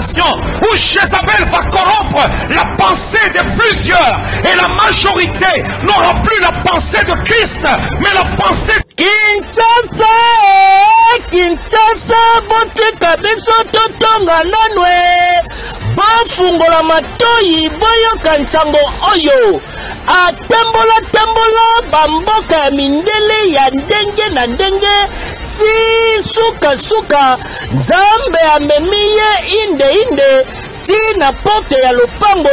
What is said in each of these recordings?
génération où Jézabel va corrompre la pensée de plusieurs et la majorité n'aura plus la pensée de Christ, mais la pensée Kinshasa, botika biso totonga nanwe bafungola matoi boyoka nsango oyo atembola bamboka ya mindele ya ndenge na ndenge ti suka nzambe amemiye inde ti na porte ya lopango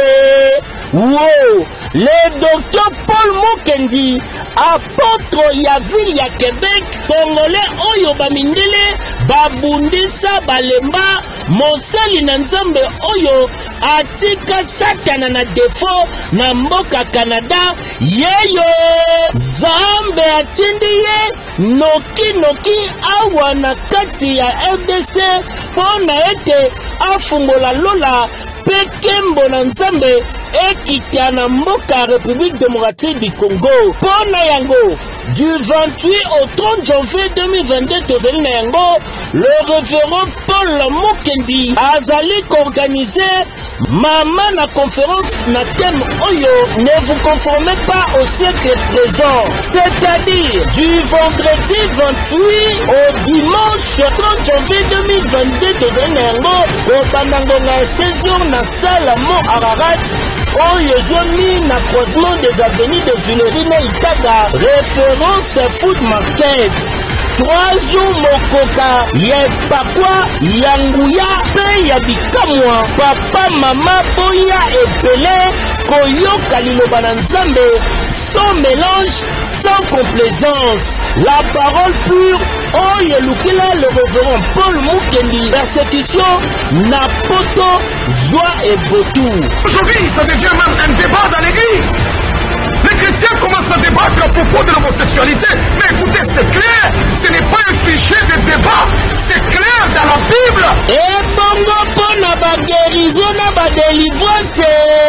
Wow, le docteur Paul Mukendi, apôtre ya ville ya Québec, Congolais oyo bamindele, babundisa balemba, mosali na nzambe oyo, atika satana na defo, na mboka Canada, yeyo, zambe atindiye, noki awa na kati ya RDC, pona ete afungola lola, pekembo na nzambe ekita na mboka République démocratique du Congo. Pona yango du 28 au 30 janvier 2022 tozali na yango, le révérend Paul Mukendi azali organisé Maman la conférence na thème Oyo, ne vous conformez pas au siècle présent, c'est-à-dire du vendredi 28 au dimanche 30 janvier 2022 Tozenengo, au Banangonga 16h na salle Mont Ararat, Oyo Zomi na croisement des avenues de Zulerine Itaga, référence food market. 3 jours mokoka yepakwa yanguya pe ya bikamwa papa mama boya epele koyoka liloba na nzambe sans mélange, sans complaisance. La parole pure oyo lukila le révérend Paul Mukendi, persécution na poto zwa et botou. Aujourd'hui, ça devient même un débat dans l'église. Les chrétiens commencent à débattre à propos de l'homosexualité. Mais écoutez, c'est clair, ce n'est pas un sujet de débat, c'est clair dans la Bible. Et bongo pona ba guérison na ba délivrance.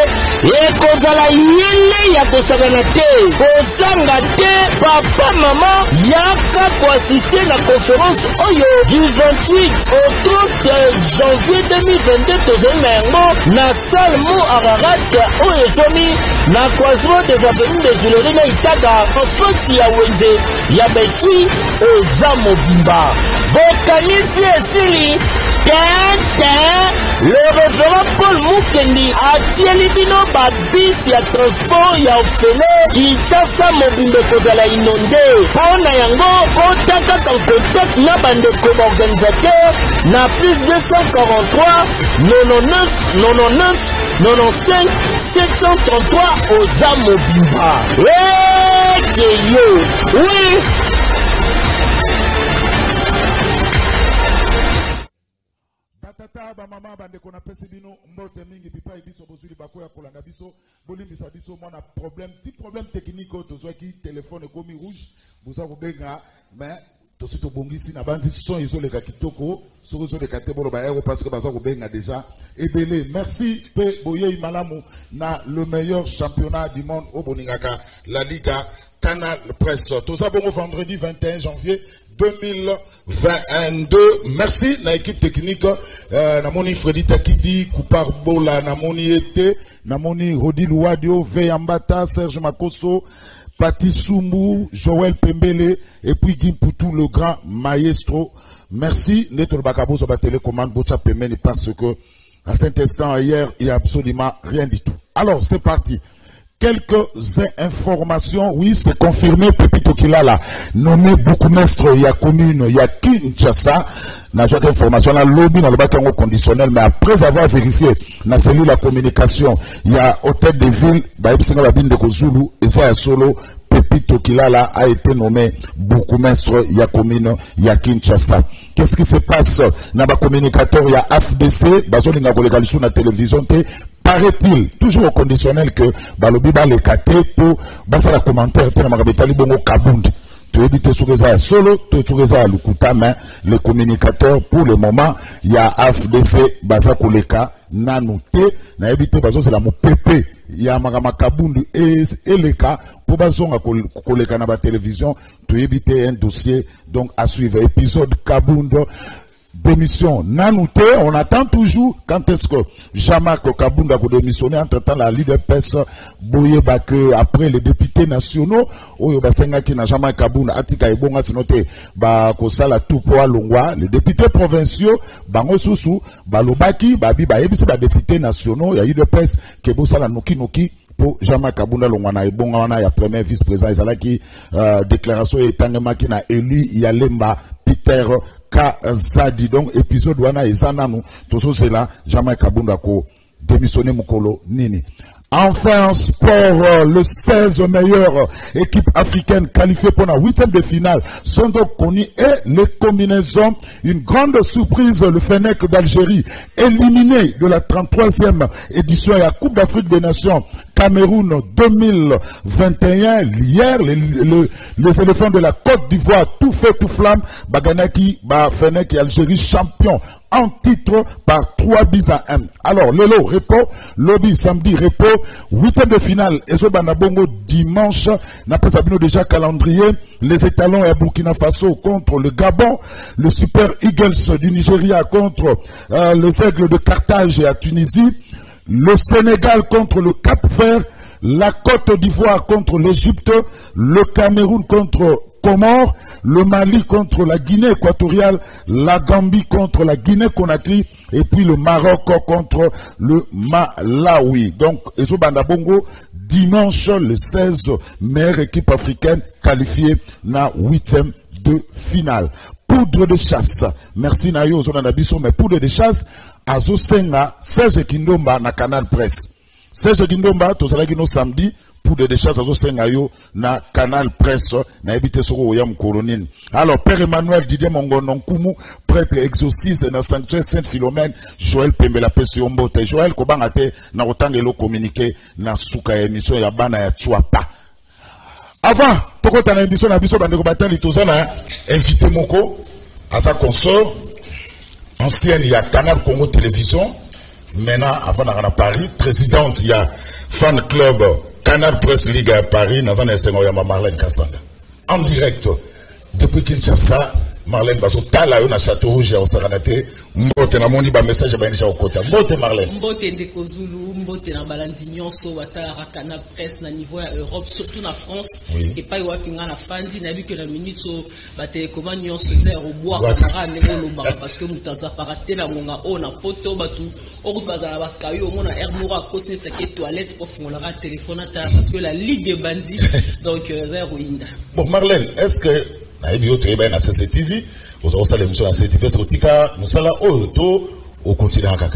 Et kozala yele ya kosangana te. Kosanga te, papa, maman, yaka ko assister la conférence Oyo du 28 au 30 janvier 2022 tozali na yango na salle Mont Ararat oyo zomi na croisement des avenues de Zulerine Itaga en face ya Wenze ya Besui eza mobimba bokanisi esili le révérend Paul Mukendi atieli bino babis ya transport ya ofele Kinshasa mobimbe kozala inonde pona yango kotaka en contact na bandeko organisateur na plus 243 99 95 733 oza mobimba ekeyo oui. Tata ba mama bande kona pesi bino mbote mingi bipa ibiso bozuli bako ya kolanda biso bolimbisa biso mwana problème petit problème technique tozwa ki téléphone komi rouge boza ko benga mais to sito bongisi na banzi son izoleka kitoko soko izoleka te bolo ba ero parce que baza ko benga déjà ebele merci pe boye malamu na le meilleur championnat du monde au Boningaka la Liga Canal Presse toza bongo vendredi 21 janvier 2022. Merci na équipe technique namoni Freddy Takidi Koupar Bola namoni Ete namoni Rodi Louadio Veyambata Serge Makoso Pati Soumou Joël Pembele et puis Guy Poutou le grand maestro. Merci Neto Bakabo sur la télécommande Bocha Pemeni parce que à cet instant hier il n'y a absolument rien du tout. Alors c'est parti. Quelques informations, oui, c'est confirmé, Pepito Kilala, nommé bourgmestre, il y a commune, il y a Kinshasa, n'a pas d'information, là, lobby, dans le bâtiment conditionnel, mais après avoir vérifié, dans cellule la communication, il y a hôtel de ville, Baïbsinga Babine de Kozulu, et ça, solo, Pepito Kilala a été nommé bourgmestre, il y a commune, il y a Kinshasa. Qu'est-ce qui se passe? Dans le communicateur, il y a AFDC, Bazoli n'a pas sur la télévision, paraît-il, toujours au conditionnel que Balobi va les cater pour baser la commentaire de la Magabetali Bongo Kabound. Tu évites sur les solo, tu es à Lukuta, mais les communicateurs, pour le moment, il y a AFDC, Baza Koleka, Nanouté, n'a évité Bazo, c'est la mot PP, il y a Magama Kabound et les cas, pour Bazon à Koleka dans la télévision, tu évites un dossier, donc à suivre, épisode Kabound, démission nanouté, on attend toujours quand est-ce que Jean-Marc Kabunda va démissionner. Entre-temps, la l'UDPS Boye que après les députés nationaux, Oyo Basenga qui n'a Jean-Marc Kabunda Atika Ebonga Sinote Kosala Tupoa Longwa, les députés provinciaux, Bango Sousou, Balobaki, Babi Baebisi, les députés nationaux, il y a UDPS Kebosala Noki Noki. Pour Jean-Marc Kabunda Longwana et Bongwana, il y a premier vice-président, il y a qui déclaration et Tangema qui n'a élu Yalemba Peter Kazadi. Donc, épisode wana et Zananu, tout ça c'est là, Jean-Marc Kabunda ko démissionné Mukolo Nini. Enfin, en sport, le 16 meilleures équipes africaines qualifiées pour la 8e de finale sont donc connues et les combinaisons. Une grande surprise, le Fennec d'Algérie, éliminé de la 33e édition de la Coupe d'Afrique des Nations Cameroun 2021. Hier, les éléphants de la Côte d'Ivoire, tout feu, tout flamme, Baganaki, Fennec et Algérie champions en titre par 3-1. Alors, Lelo, repos, lobby, samedi, repos, 8e de finale, Ezo Banabongo, dimanche, n'a pas sabino déjà calendrier, les étalons et Burkina Faso contre le Gabon, le Super Eagles du Nigeria contre les Aigles de Carthage et à Tunisie, le Sénégal contre le Cap-Vert, la Côte d'Ivoire contre l'Égypte, le Cameroun contre Comores, le Mali contre la Guinée équatoriale, la Gambie contre la Guinée-Conakry et puis le Maroc contre le Malawi. Donc, Ezo Bandabongo, dimanche le 16, meilleure équipe africaine qualifiée na 8e de finale. Poudre de chasse. Merci Nayo Zonanabiso, mais poudre de chasse, Azo Senga, 16 Kindomba na Canal Presse. 16 Kindomba, Tozalagino samedi, pour des chasses à Sengayo na Canal Presse na ebité soko oyam koronine. Alors Père Emmanuel Didier Mongononkumu, prêtre exorciste na sanctuaire Sainte-Philomène, Joël Pembela Pesombote. Joël Kobangate na otangelo communiqué na suka émission ya bana ya Chuapa. Avant, pourquoi tu as l'émission na biso bande ko batali tozana invité moko à sa consort ancienne il y a Canal Congo Télévision, maintenant avant à Paris, présidente il y a fan club Canal Presse Ligue à Paris, dans un instant, Marlène Kassanga. En direct, depuis Kinshasa, Marlène Bazo, Tala, on a Château Rouge, on s'est ranaté. Mbote na moni ba message ba nisha okota. Mbote Marlène. Mbote ndeko Zulu, mbote na balandi nyonso watala Canal Presse na niveau ya Europe, surtout na France. Oui. Et pas wapi nga na fandi na bi que la minute so bate comment nyonso zero bois kamara ndeko loba parce que mutaza paraté na monga ona poto batu oku bazala bakayo mona air mora kosne tsake toilette pour fongola téléphone ata parce que la ligue des bandits donc zero inda. Bon Marlène, est-ce que na ebi autre ba na CCTV vous avez l'émission à CCTV c'est Otika Musala Oto au continent kaka.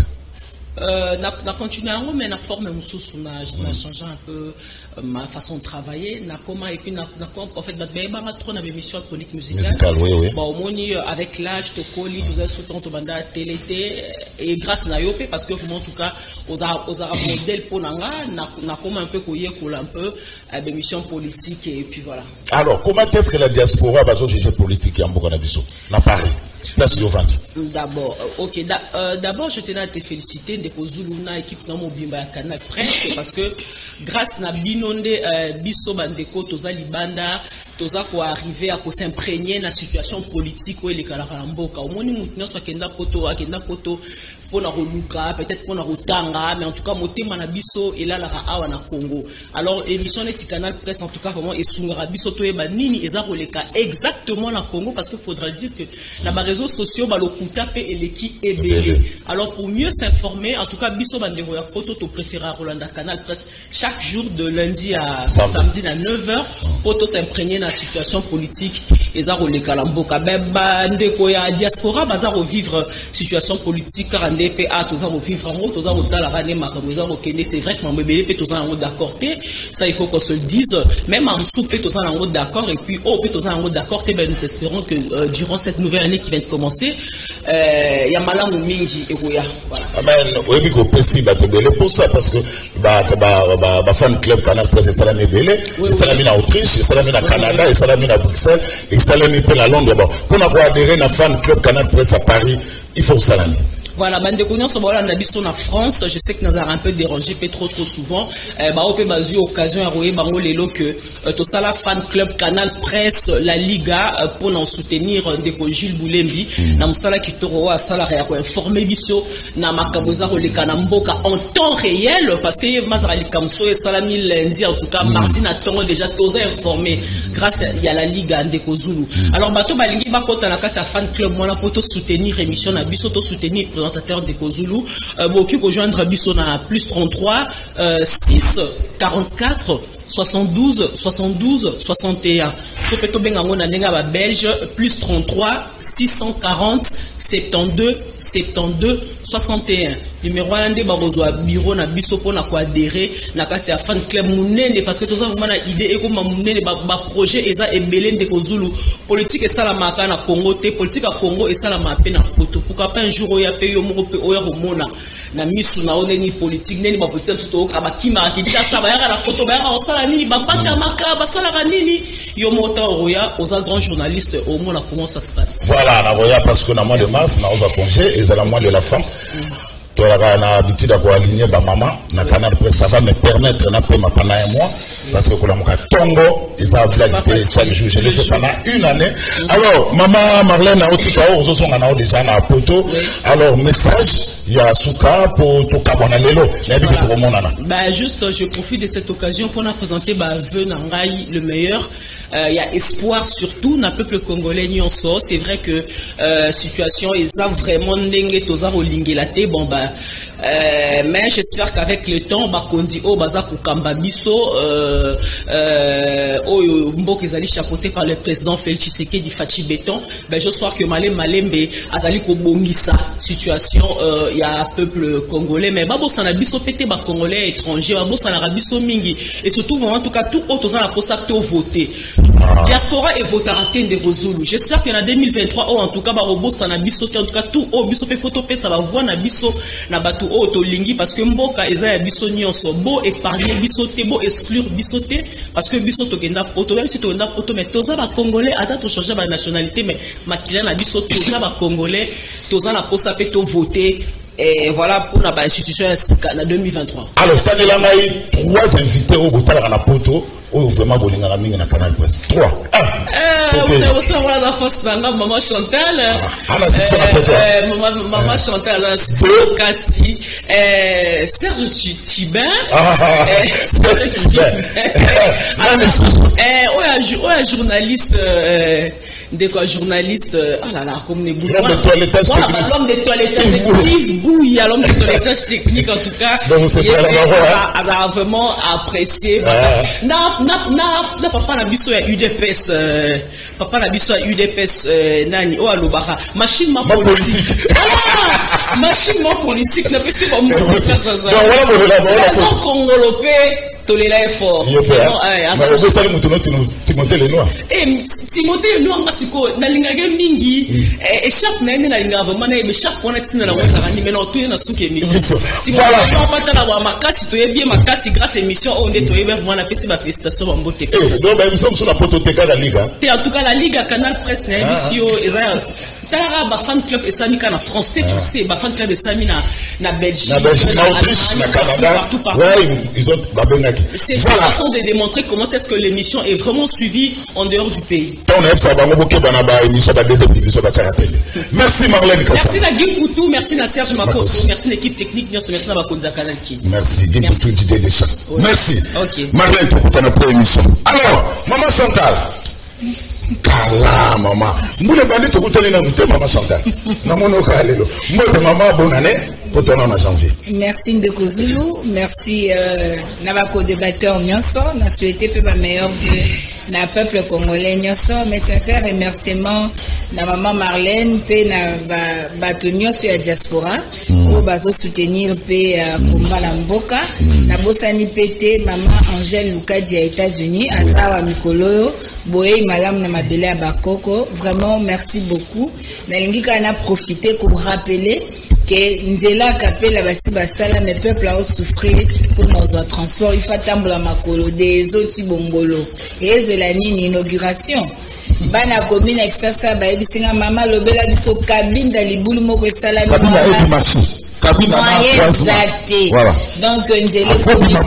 Na continué mais na forme mususu na changé un peu ma façon de travailler na comment et puis na en fait ba trop na émission chronique musicale oui. Bon moni avec l'âge to coli tout ça surtout to banda télé et grâce na yope parce que en tout cas aux modèle pour nanga na comment un peu koyer un peu émission politique et puis voilà. Alors comment est-ce que la diaspora va juger politique en Bourkina Faso na Paris? D'abord, ok. D'abord, je tenais à te féliciter de Kozuluna équipe dans mon bimba Canal Presse parce que grâce à Binonde Biso Bandeko Toza Libanda Toza ko arriver à s'imprégner dans la situation politique où il est Kalaramboka. Au moins nous soit Kenda Poto pour la Roluka, peut-être pour la Rotanga, mais en tout cas Motema na Biso et là la Awa na Congo. Alors émission de Canal Presse en tout cas vraiment et Sungara Biso Toeba Nini et Roleka exactement la Congo parce qu'il faudra dire que la réseaux sociaux balokuta pe eleki ebele. Alors pour mieux s'informer en tout cas Biso Bandero ya Poto to préférer Rolanda Canal Presse chaque jour de lundi à samedi à 9h pour s'imprégner dans la situation politique et ça Roleka Lamboka bandeko ya diaspora baza revivre situation politique car NDPA tous revivre en tous la rane makamoza okende c'est vrai que mbebele pe tous en d'accord ça il faut qu'on se le dise même en dessous pe tous en d'accord et puis pe tous en d'accord ben nous espérons que durant cette nouvelle année qui vient de commencer il y a malamu mingi et voilà. Amen. Oui, ko pesi ba te belé pour ça parce que ba fan club Canal Presse ça la belé, ça la mis en Autriche, ça la mis en Canada et ça la mis à Bruxelles et ça la mis à Londres. Bon, pour avoir adhérer à fan club Canal Presse à Paris, il faut ça la. Voilà, bande connaissance voilà on a biso na France, je sais que nous avons un peu dérangé trop souvent. Bah on peut baser occasion à royer bango lelo que tout ça la fan club Canal Presse la Liga pour nous soutenir ndeko Gilles Boulembi na musala kitoro a sala ya ko informer biso na makaboza ko lekana mboka en temps réel parce que mazara likamso et salami lundi en tout cas mardi na tongo déjà tous informés grâce à la Liga ndeko Zulu. Alors bato balingi bakota na kati ya fan club mona pour soutenir émission na biso to soutenir présentateur ndeko Zulu boki ko joindre biso na plus 33 6 44 72 72 61 to benga ngona nenga ba belge plus 33 640 72 72 61 numéro ande bazwa bureau na biso pona ko adhérer na kati ya fan club munene parce que toza vraiment na idée ekoma munene ba projet eza ebele ndeko Zulu politique esala maka na Congo te politique a Congo esala mape na poto pourquoi pas un jour oya pe yo moko pe oya romona na misu na oneni politique neni ba politique surtout ka bakima kitasa ba yaka na photo ba yaka osala nini ba pata maka ba sala nini yo mota oya oza grand journaliste au moins comment ça se passe. Voilà, na roya parce que na mois de mars na oza congé et c'est la mois de la femme. Toi là na habitude à quoi aligner ba maman na Canal Presse ça va me permettre na payer ma pendant un mois parce que la moka tongo ils a blagué chaque jour je l'ai fait pendant une année. Alors maman Marlène a aussi kao ozo songa na déjà na poto. Alors message il y a souka pour tout kabona lelo na bi ko monana. Bah juste je profite de cette occasion pour nous présenter ba vœu na ngai le meilleur. Il y a espoir surtout dans le peuple congolais nyonso. C'est vrai que situation est vraiment ndenge toza rolingela bon bah mais j'espère qu'avec le temps bakondi o baza kukamba biso oyo mboka ezali chapeauté par le président Félix Tshisekedi Fachi Béton ben je sois que Malembe azali ko bongisa situation il y a peuple congolais mais babosa na biso pété ba congolais étrangers babosa na biso mingi et surtout en tout cas tout autres za la posa to voter diaspora et votera de Zulu. J'espère qu'il y en a 2023 en tout cas ba robosa na biso en tout cas tout au biso pe photo pe ça va voir na biso na batu o to lingi parce que mboka eza ya biso nyonso bo épargner biso te bo exclure biso te parce que biso to kenda poto même si to kenda poto mais toza ba congolais ata to changer ba nationalité mais makila na biso toza ba congolais toza na posa pe to voter. Et voilà pour la institution en 2023. Alors, ça est là, il y a 3 invités au bout de la poto, ou vraiment bolinga la minga na Canal Presse. 3. On a la force maman Chantal. Maman Chantal, Cassie, Serge Tibin. Serge Tibin. Un journaliste. Des quoi journaliste oh là là comme les boulots l'homme de toilettage technique bouille l'homme de toilettage technique en tout cas il a vraiment apprécié na papa na biso ya UDPS papa na biso ya UDPS nani o alobaka machine ma politique machine ma politique na pesi ba mo ka ça voilà congolopé tolela effort Timothée Lenoir Timothée Lenoir masiko na lingage mingi et chaque nene na linga vraiment na chaque point tina na waka ni mena to na suki émission Timothée Lenoir pata na wa makasi to bien makasi grâce émission on est to vraiment na pesi ba félicitations ba mbote donc ba émission sur la potothèque la liga en tout cas la liga Canal Presse na émission eza tala ba fan club esami kana France tu sais ba fan club esami na Belgique na Autriche na Canada ouais ils ont babenaki c'est une façon de démontrer comment est-ce que l'émission est vraiment suivie en dehors du pays. Merci Marlène Kassa. Merci la Guy Poutou, merci la Serge Makoso, merci l'équipe technique, merci la Bakonza Canal King. Merci Guy Poutou Didier Deschamps. Merci. OK. Marlène Tokutana pour émission. Alors, maman Chantal. Kala maman. Moule bandi tokutana na muté maman Chantal. Na mono kalelo. Moi maman bonne année. Merci Ndeko Zulu, merci Nabako débatteur Nyonso, n'a souhaité peu ma meilleure vue na peuple congolais Nyonso, mes sincères remerciements na maman Marlène, pe na bato Nyonso ya diaspora, ou bazo soutenir pe Kumba la Mboka, na bosani pete maman Angèle Lukadi à États-Unis, Azawa Mikoloyo, Boé Malam na mabele à Bakoko, vraiment merci beaucoup. Na lingika na profité pour rappeler que Nzela Kapela basi basala mes peuples a souffrir pour nos transports il faut tambola makolo des autres bongolo et zelani une inauguration bana commune exasa ba ebisinga mama lobela biso cabine da libulu moko esala voilà. Donc nzele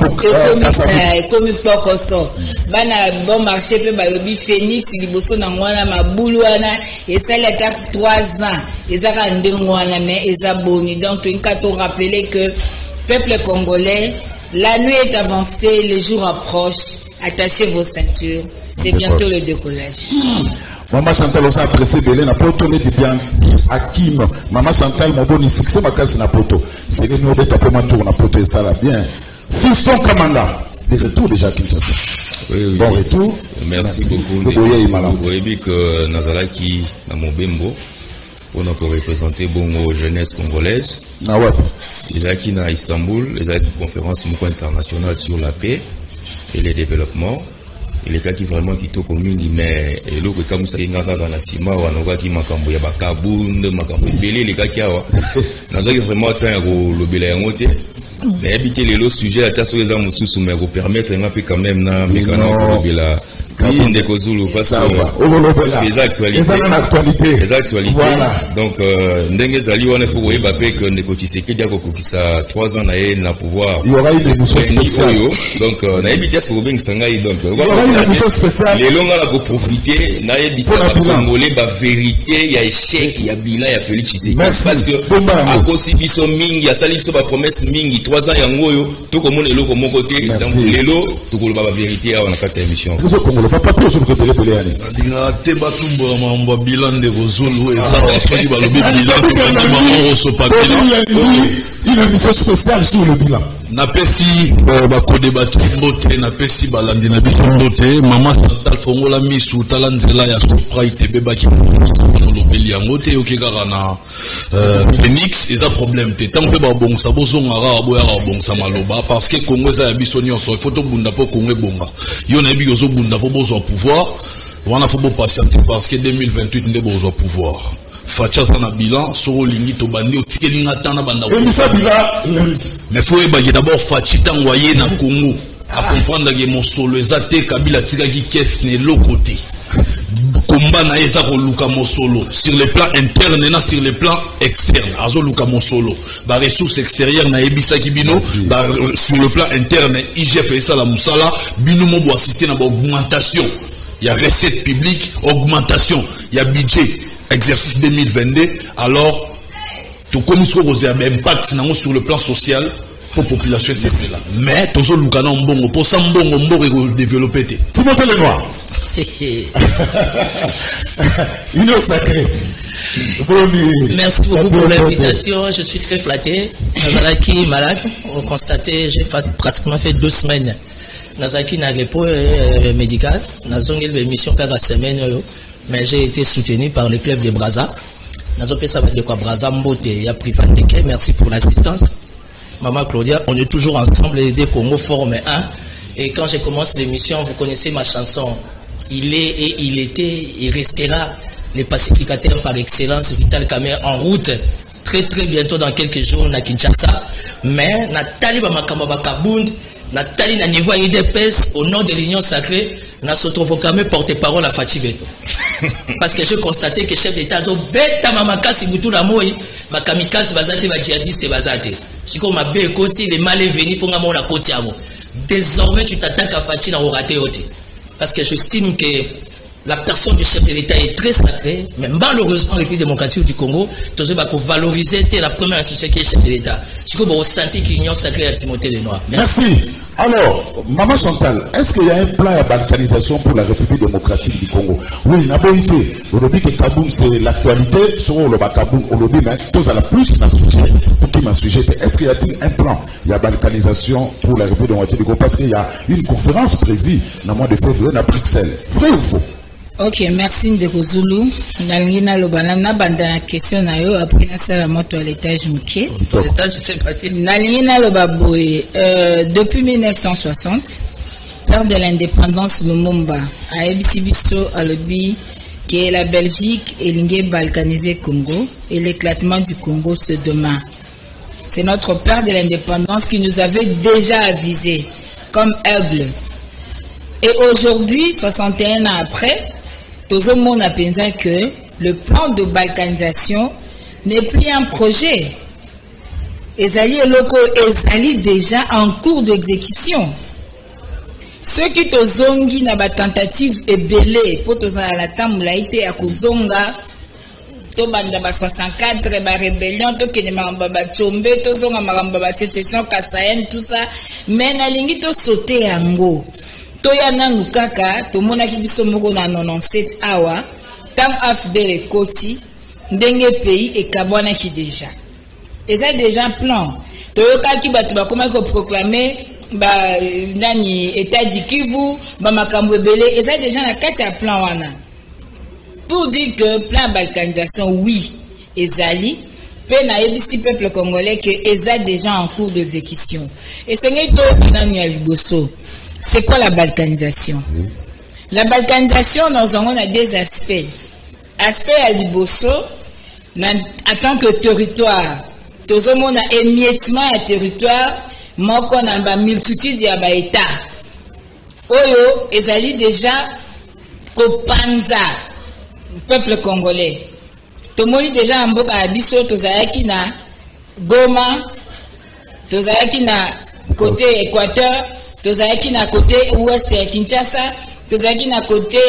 comme pokoso bana bon marché pe ba lobi Phoenix liboso na ngwana mabulu wana esala ta 3 ans ezaka ndengwana mais ezaboni. Donc on peut rappeler que peuple congolais, la nuit est avancée, les jours approchent, attachez vos ceintures, c'est bientôt le décollage. Maman Chantal aussi apprécié Belé na poto ne bien Hakim. Maman Chantal mon bon succès ma casse na poto. C'est que nous beta pour ma tour na poto ça là bien. Fiston Kamanda, de retour déjà Kinshasa. Oui. Bon retour. Merci beaucoup. Vous voyez que Nazalaki na Mobembo pour représenter bongo jeunesse congolaise. Ah ouais. Ils na Istanbul, ils ont une conférence internationale sur la paix et le développement. Et les cas qui vraiment qui to commune mais et l'autre comme ça il y a na sima wa noka qui makambo ya bakabunde makambo belé les gars qui a na zo vraiment temps le belé ngote mais habiter les sujets à tasso les amusu mais pour permettre un peu quand même na mécano pour la oui, Ndekozulu parce que les actualités. Les actualités. Voilà. Donc, Ndenge Zali, on est faut voir Mbappé que Ndeko Tshisekedi a qui ça 3 ans na pouvoir. Il y aura une émission spéciale. Donc, na ebiti asko beng sangai donc. Il y aura une émission spéciale. Les longs là pour profiter, na ebisa congolais ba vérité, il y a échec, il y a bilan, il y a Félix Tshisekedi. Parce que à cause biso mingi, ya sali biso ba promesse mingi 3 ans yango yo, to comme on est loko mon côté, donc les lots, to ko ba vérité à na kati émission. Papa tout sur le télé dinga teba tumbo mambo bilan de Zulu et ça soki ba lobi bilan maman so pas bilan une émission spéciale sur le bilan na pesi ba ko débattre mbote na pesi balandi na biso mbote mama Chantal fongola misu tala nzela ya surprise beba ki no lobeli yango te okekaka na Phoenix eza problème te tant pe ba bongsa bozonga ra boya ra bongsa maloba parce que Congo za ya biso nyonso il faut to bunda po Congo bonga yo na bi zo bunda po bozo pouvoir wana faut patienter parce que 2028 ndé bozo pouvoir Facha sana bilan soro lingi to bandi otikeli ngatana banda mais faut y d'abord Fachi tangoyer na Congo à comprendre que mon solo ezate Kabila tika ki caisse ne l'autre côté combat na eza ko luka mo solo sur le plan interne et sur le plan externe azo luka mo solo ba ressources extérieures na ebisa ki bino ba sur le plan interne IGF et ça la musala bino mo bo assister na ba augmentation il y a recette publique augmentation il y a budget exercice 2022 alors tout comme ce qu'on a un impact sur le plan social pour la population c'est là mais tout ça lukana mbongo pour ça mbongo mbongo développer Timothée Lenoir il est sacré. Merci beaucoup pour l'invitation. Je suis très flatté. Nazalaki malade. On constatait, j'ai pratiquement fait 2 semaines. Nazalaki n'a repos médical. Nazongel l'émission cada semaine. Mais j'ai été soutenu par le club de Brazza. Nazopé ça va de quoi Brazza Mbote. Il y a pris Fanteke. Merci pour l'assistance. Maman Claudia, on est toujours ensemble. Les deux Congo forment 1. Et quand je commence l'émission, vous connaissez ma chanson. Il est et il était, il restera le pacificateur par excellence, Vital Kamerhe, en route très bientôt dans quelques jours à Kinshasa. Mais Nathalie Bamakamba Kabund, Nathalie na niveau IDPS au nom de l'Union sacrée, n'a s'autoproclamé porte-parole à Fachi Beto. Parce que j'ai constaté que chef d'État a bêta mamakasi butu na moi, makamikazi bazate ba djihadiste bazate. Si comme ma bé côté les mal est venu pour nga mona côté amo. Désormais tu t'attaques à Fachi na oraté oté. Parce que j'estime que la personne du chef de l'État est très sacrée, mais malheureusement, le pays démocratique du Congo, tu dois valoriser la première institution qui est chef de l'État. Tu peux sentir qu'il y a un sacré à Timothée Lenoir. Merci. Alors, Maman Chantal, est-ce qu'il y a un plan de balkanisation pour la République démocratique du Congo? Oui, il y a bon idée. On dit que Kaboum, c'est l'actualité. Sur le Kaboum, on dit, mais pose à la plus un sujet. Pour qui m'a sujet? Est-ce qu'il y a un plan de balkanisation pour la République démocratique du Congo? Parce qu'il y a une conférence prévue dans le mois de février à Bruxelles. Vrai ou faux? Ok, merci Ndeko Zulu. Nalingina lobana na banda na question na yo après na sala moto à l'étage muké. L'étage c'est pas Nalingina lobaboy depuis 1960 lors de l'indépendance Lumumba a Ebitibisto a lobby que la Belgique et l'Ingue balkanisé Congo et l'éclatement du Congo ce demain. C'est notre père de l'indépendance qui nous avait déjà avisé comme aigle. Et aujourd'hui, 61 ans après, tout le monde a pensé que le plan de balkanisation n'est plus un projet. Ezali eloko ezali déjà en cours d'exécution. Ceux qui te zongi na ba tentative ebele pour te zala la tambula ite ya kuzonga to banda ba 64 ba rébellion to kene maramba ba chombe to zonga maramba ba sécession kasayen tout ça mais na lingi to sauter yango to ya nanu kaka to mona ki biso moko na 97 awa tam afdel ekoti ndenge pays et kabwana ki déjà. Et ça déjà plan. Toyoka ki batu ba comment ko proclamer ba nani état du Kivu ba makambo ebele et ça déjà na kati ya plan wana. Pour dire que plan balkanisation oui ezali pe na yebisi peuple congolais que eza déjà en cours d'exécution. Et c'est ngito nani ya liboso. C'est quoi la balkanisation? La balkanisation on a deux aspects. Aspect à liboso en tant que territoire. Tout le monde a émiettement à territoire, moko na ba multitude ya ba état. Oyo ezali déjà kopanza peuple congolais. To moni déjà mboka abiso tozayaki na Goma, tozayaki na côté Équateur, tozayaki na côté ouest ya Kinshasa, tozayaki na côté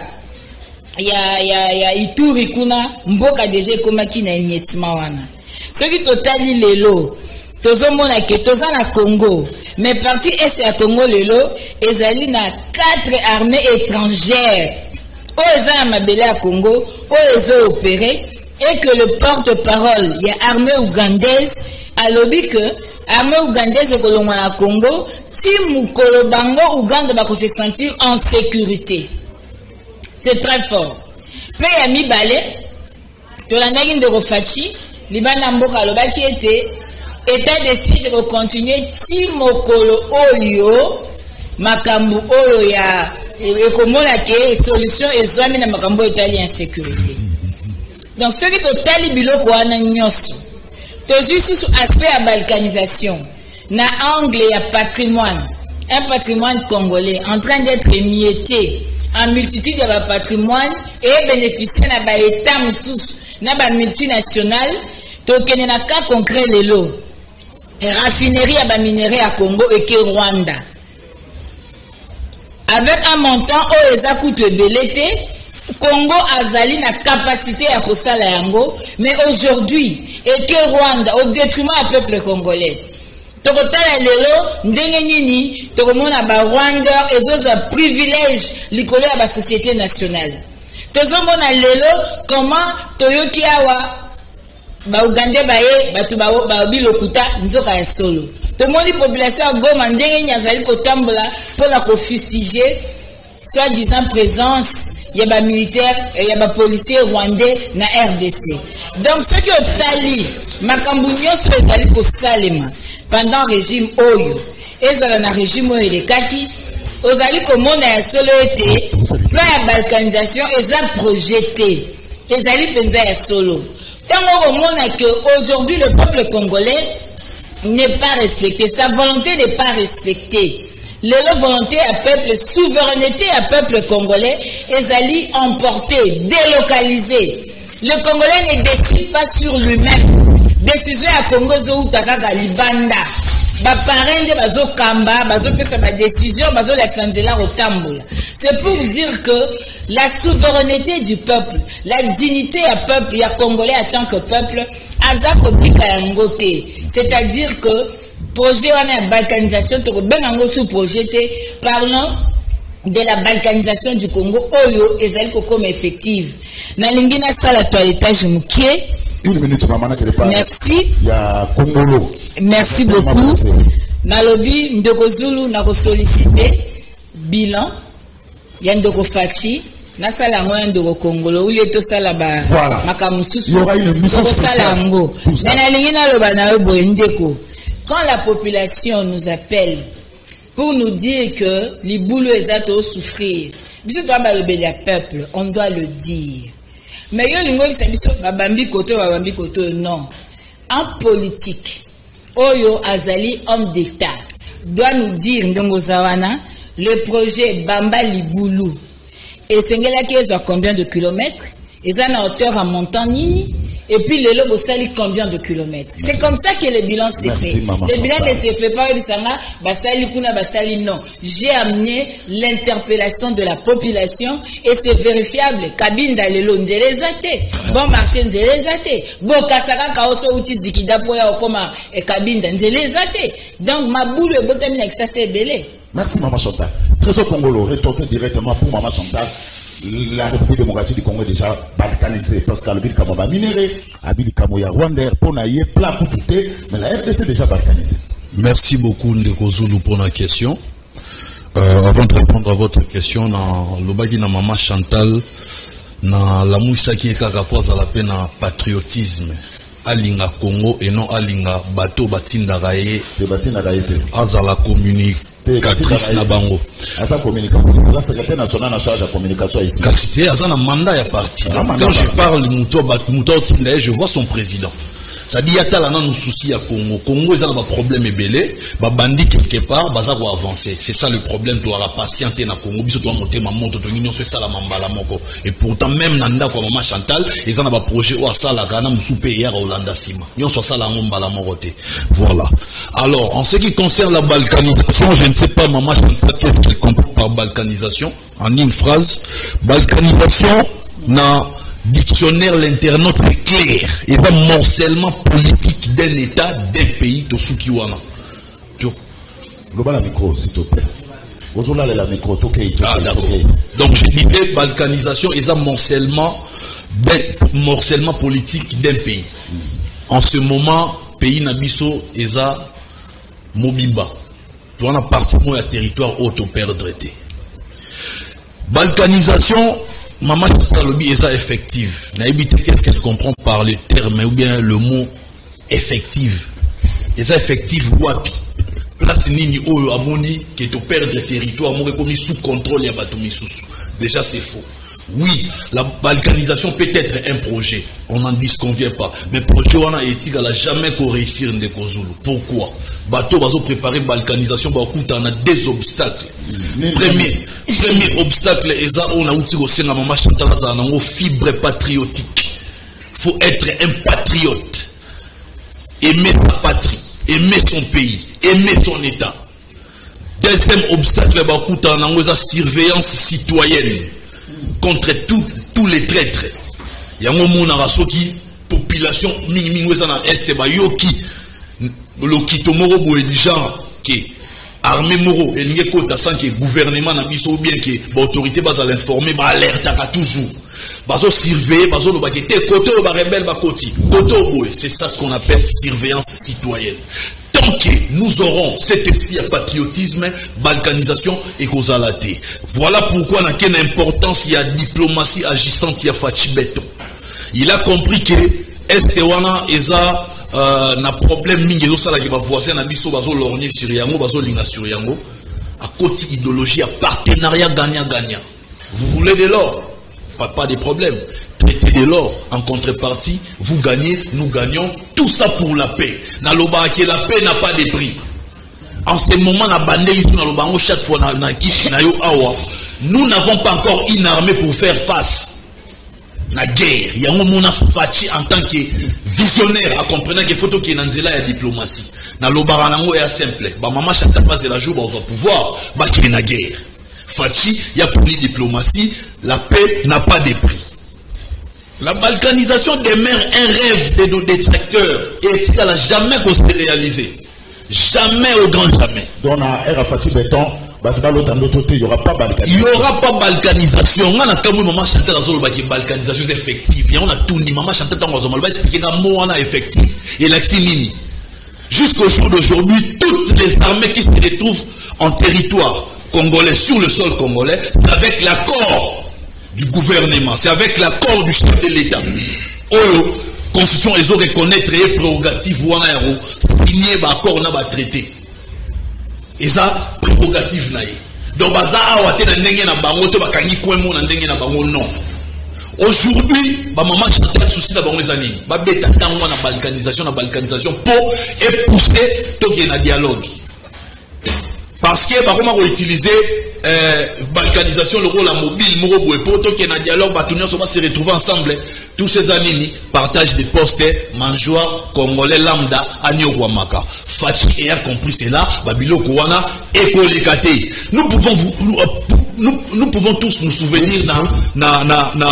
ya Ituri kuna mboka déjà komaki na émiettement wana. Ce qui totali lelo tozomona ke toza na Congo mais parti est à Congo lelo ezali na 4 armées étrangères o eza mabele à Congo o ezo opéré et que le porte-parole ya armée ougandaise alobi que armée ougandaise kolongwa na Congo ti mukolo bango Uganda ba ko se sentir en sécurité. C'est très fort. Pe ya mibale tolandaki ndeko Fachi libana mboka lobaki ete état de siège ko continuer ti mokolo oyo makambo oyo ya ekomona ke solution ezwami na makambo etali insécurité. Donc ce qui totali biloko wana nyonso tozwi sous aspect ya balkanisation na angle ya patrimoine, un patrimoine congolais en train d'être émietté en multitude de patrimoine et bénéficier na ba état mususu na ba multinationale. Tokene na cas concret lelo raffinerie à minerai à Congo et que Rwanda avec un montant au eza coûte belete Congo azali na capacité à kosala yango mais aujourd'hui et que Rwanda au détriment du peuple congolais tokotala lelo ndenge nini tokomona ba Rwanda ezoza privilège likolo ya ba société nationale tozomona lelo comment toyoki awa ba Uganda baye batu ba bilokuta nzoka ya solo to moni population ya Goma ndenge nyazali ko tambola pour la fustiger soit disant présence ya ba militaire ya ba policier rwandais na RDC. Donc ce qui otali makambu nyonso ezali ko salema pendant régime oyo ezala na régime oyo elekaki ozali ko mona ya solo ete plan ya balkanisation eza projeté ezali penza ya solo. Aujourd'hui, le peuple congolais n'est pas respecté. Sa volonté n'est pas respectée. La volonté à peuple, souveraineté à peuple congolais, est allée emporter, délocaliser. Le Congolais ne décide pas sur lui-même. Décision à Congo Zoutaka Libanda. Baparende bazo kamba, bazo pesa ba décision, bazo la sanzela au tamboula. C'est pour dire que la souveraineté du peuple, la dignité à peuple, il y a Congolais en tant que peuple, azako bika yangote. C'est-à-dire que projet wana ya balkanisation to benango sous projeté parlant de la balkanisation du Congo oyo ezali comme effective. Na lingina sala toilettage mukie. Une minute, maman, merci. Il y a Congolo. Merci beaucoup. Nalobi ndoko Zulu nako solliciter bilan ya ndoko Fachi na sala ngoya ndoko Congolo uli to sala ba makamususu. Il y aura une mission spéciale. Na lingina loba na boye ndeko. Quand la population nous appelle pour nous dire que les boulots exactement souffrir, biso to ba lobeli ya peuple, on doit le dire. Mais yo lingo biso babambi koto non. En politique, Oyo Azali, homme d'État, doit nous dire ndongo zawana le projet Bamba Liboulou et Sengelaki est à combien de kilomètres? Ils ont une hauteur en montagne. Et puis le lobo sali combien de kilomètres? C'est comme ça que le bilan s'est fait. Le bilan ne se fait pas non. J'ai amené l'interpellation de la population et c'est vérifiable. Kabinda lelo nzelezate. Bon marché nzelezate. Bon kasaka kaoso uti zikida poya okoma e kabinda nzelezate. Donc ma boule e botamina que ça c'est belé. Merci Maman Chantal. Trésor Congolo, retourne directement pour Maman Chantal. La République démocratique du Congo est déjà balkanisée parce qu'à l'Abil Kamoba minéré, à l'Abil Kamoya Rwanda, pour naïe, plat pour tout, mais la RDC est déjà balkanisée. Merci beaucoup Ndeko Zulu pour la question. Avant de répondre à votre question, dans l'obagi na Maman Chantal, na la mouissa qui est kakapoise à la peine à patriotisme. Alinga Congo et non Alinga bateau batinda raye. Batinda raye. Azala communique. Catrice na bango. Asa communication. La secrétaire nationale en charge de la communication ici. Cité Azana mandat ya parti. Quand je parle Mouto Tindaye, je vois son président. Ça dit yata là nous souci à Congo. Congo ils ont un problème ébélé, ba bandi quelque part, baza va avancer. C'est ça le problème, tu auras patienter na Congo, biso doit monter ma monte to union c'est ça la mambala moko. Et pourtant même nanda kwa Maman Chantal, ils ont un projet au ça la gana musupe hier au Hollanda Sima. Ils sont ça la mambala moroté. Voilà. Alors, en ce qui concerne la balkanisation, je ne sais pas Maman Chantal qu'est-ce qu'elle comprend par balkanisation. En une phrase, balkanisation na dictionnaire l'internaute est clair. Et un morcellement politique d'un État, d'un pays, de Sukiwana. La micro, s'il te plaît. La micro, ah, d'accord. Donc, je disais, balkanisation et un morcellement politique d'un pays. En ce moment, pays Nabiso et un Mobimba. Tu en as parti de la territoire auto-perdre. Balkanisation. Maman Chantal est effective. Qu'est-ce qu'elle comprend par le terme ou bien le mot effective? Est effective wapi? Place nini oyo amoni qui est au perdre territoire mo comme sous contrôle ya batomi susu. Déjà c'est faux. Oui, la balkanisation peut être un projet. On n'en disconvient pas. Mais projet on a éthique elle a jamais qu'au réussir Ndeko Zulu. Pourquoi? Bateau va préparer balkanisation on a deux obstacles. Premier obstacle est ça on a outil au sein de Maman Chantal dans fibre patriotique. Faut être un patriote. Aimer sa patrie, aimer son pays, aimer son État. Deuxième obstacle on a surveillance citoyenne contre tous les traîtres. Il y a un moment où population minimum dans est ba yoki le kitomoro boye déjà qui armée moro et n'y kota sans que gouvernement na biso ou bien que autorité bas à l'informer ba alerte à toujours bazo surveiller bazo no ba té côté ba rebelle ba koti koto boye c'est ça ce qu'on appelle surveillance citoyenne. Tant que nous aurons cet esprit à patriotisme, balkanisation et causalité. Voilà pourquoi n'a quelle importance il y a diplomatie agissante il y a Fachibeto. Il a compris que Est-Wana Eza na problème mingi zo sala ki ba voisin na biso bazo lorgner sur yango bazo linga sur yango à côté idéologie à partenariat gagnant-gagnant. Vous voulez de l'or, pas de problème. Traitez de l'or en contrepartie, vous gagnez, nous gagnons, tout ça pour la paix. Na loba que la paix n'a pas de prix. En ce moment na bandeli na loba chaque fois na kiti na yo awa, nous n'avons pas encore une armée pour faire face la guerre. Il y a un moment Fachi en tant que visionnaire à comprendre que photo qui est dans la diplomatie. Na lobaranango est simple. Ba Maman Chantal passe la jour au pouvoir, ba qui est la guerre. Fachi, il y a pour la diplomatie, la paix n'a pas de prix. La balkanisation demeure un rêve de nos détracteurs et ça n'a jamais réalisé. Jamais au grand jamais. Donc à Fachi Béton. Il n'y aura pas balkanisation. Il n'y aura pas balkanisation. On a quand même Maman Chantal dans balkanisation effective. On a tout dit. Maman Chantal dans le expliquer un mot effectif. Et la Nini. Jusqu'au jour d'aujourd'hui, toutes les armées qui se retrouvent en territoire congolais, sur le sol congolais, c'est avec l'accord du gouvernement. C'est avec l'accord du chef de l'État. Constitution, ils ont reconnaître les prérogatives ou signer l'accord on a traité. Et ça, prérogative naïe. Donc, baza awate na ndenge na bango to bakangi kwemo na ndenge na bango non. Aujourd'hui, ba Maman Chantal souci na bango les années. Ba beta tango na balkanisation pour épouser to na dialogue. Parce que ba comment utiliser balkanisation, le rôle en mobile, Morobo et Poto, qui est en dialogue, Batunion, on va se retrouver ensemble. Tous ces années, partage des postes, Manjoa, Congolais, Lambda, Agno Wamaka. Fatih a compris cela, Babilo Kouana, Eko Lekate. Nous pouvons tous nous souvenir na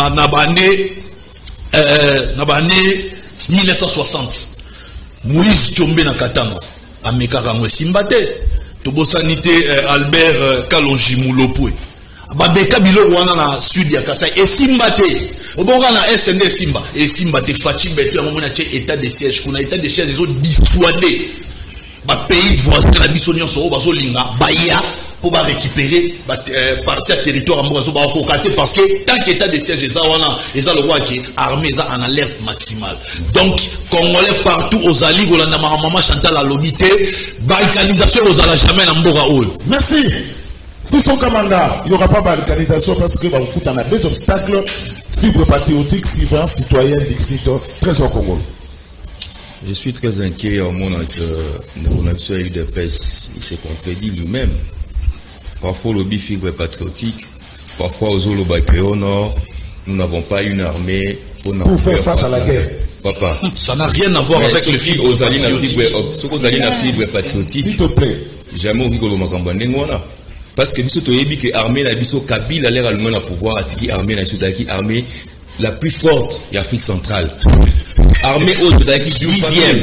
l'année 1960. Moïse Tchombe na Katanga, Ameka Ramwe Simbate. Tobosanité Albert Kalonji Moulopoué. Babeka Bilo wana na sud ya Kasai et Simbate. Obonga na SND Simba et Simbate Fatih Betu à moment na état de siège. Kuna état de siège ils ont dissuadé ba pays voisin na biso nyonso bazo linga baya pour ba récupérer partir territoire ambozo ba kokate parce que tant qu'état de siège eza wana eza le roi qui armée eza en alerte maximale. Donc Congolais partout aux alliés golanda maman Chantal a lobité balkanisation aux ala jamais na mboka oyo. Merci. Fisson Kamanda, il n'y aura pas de balkanisation parce que on a deux obstacles, fibre patriotique, citoyenne, citoyenne, dixito, très au Congo. Je suis très inquiet au moment que notre UDPS il se contredit lui-même. Parfois le fibre patriotique, parfois aux Olobakeo, nous n'avons pas une armée pour faire face à la guerre. Papa, ça n'a rien à voir avec le fibre aux alliés la fibre patriotique. S'il te plaît. Jamais au Rigolo Makambandengona. Parce que biso toyebi que armée la biso Kabila a l'air à le pouvoir atiki armée la Suzaki armée la plus forte de l'Afrique centrale. Armée haute, vous avez qui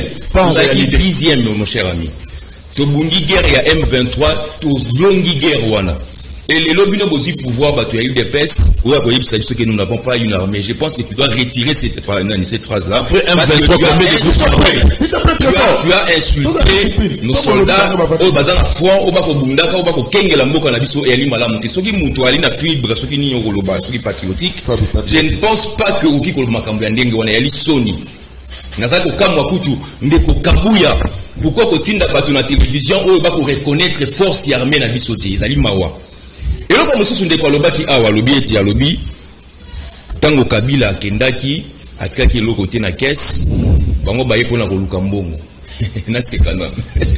10e, mon cher ami. Tobundi guerre, il y a M23, tous longi guerre, wana. Et les lobbies n'ont pas eu pouvoir, tu as eu des pèses, ou à quoi ce que nous n'avons pas une armée. Je pense que tu dois retirer cette phrase-là. Après M23, tu as insulté nos soldats, au bazar froid, au bako bundaka, au bako kenge la mboka na biso et ali malamuté. Ceux qui moutoali na fibre, ceux qui n'y ont pas, ceux qui patriotiques. Je ne pense pas que Oki Kolomakambu Ndenge wana yali Sony. Nazako kamwa kutu ndeko kabuya. Pourquoi kotinda batu na télévision ou bako reconnaître force armée na biso te ezali mawa. Et là, comme ce ndeko alobaki awa lobi eti alobi tango Kabila kendaki atikaki lo côté na caisse bango baye pona koluka mbongo na sekana.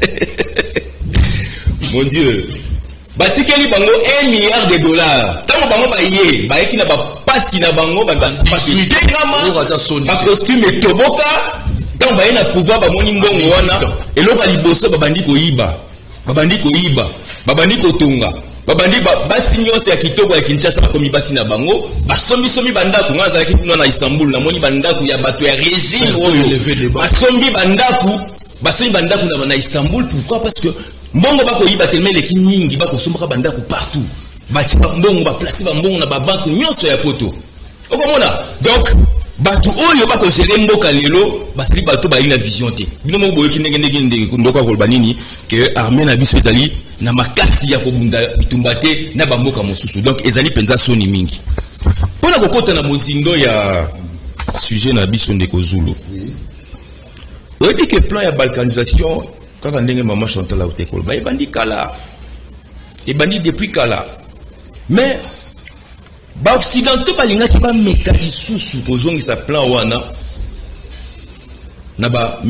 Mon Dieu. Batikeli bango 1 milliard de dollars. Tango bango baye bayeki na ba pasi na bango ba pasi tengama ba costume toboka tango baye na pouvoir ba moni mbongo wana eloko liboso babandi koyiba babandi kotonga babandi basi nyonso ya kitoko ya Kinshasa bakomi basi na bango basombi bandako ngaza ki kuna na Istanbul na moni bandako ya bato ya régime oyo basombi bandako na Istanbul. Pourquoi? Parce que mbongo bako yiba tellement les mingi bako somba bandako partout bati mbongo ba placer ba mbongo na ba banque nyonso ya photo okomona. Donc batu oyo bako gérer mboka lelo basali bato ba ina vision te bino mo boyoki ndenge ndoka ko banini que armée na biso ezali na makasi ya kobunda bitumbate na bamboka mosusu. Donc ezali penza soni mingi pona kokota na mozindo ya sujet na biso ndeko Zulu. Oui, dit que plan ya balkanisation quand on dit maman Chantal Autekol, bah, il bandit Kala. Il bandit depuis Kala. Mais, bah, occidentaux, bah, il y a qui va mécanisme sous posons sa plan wana. Naba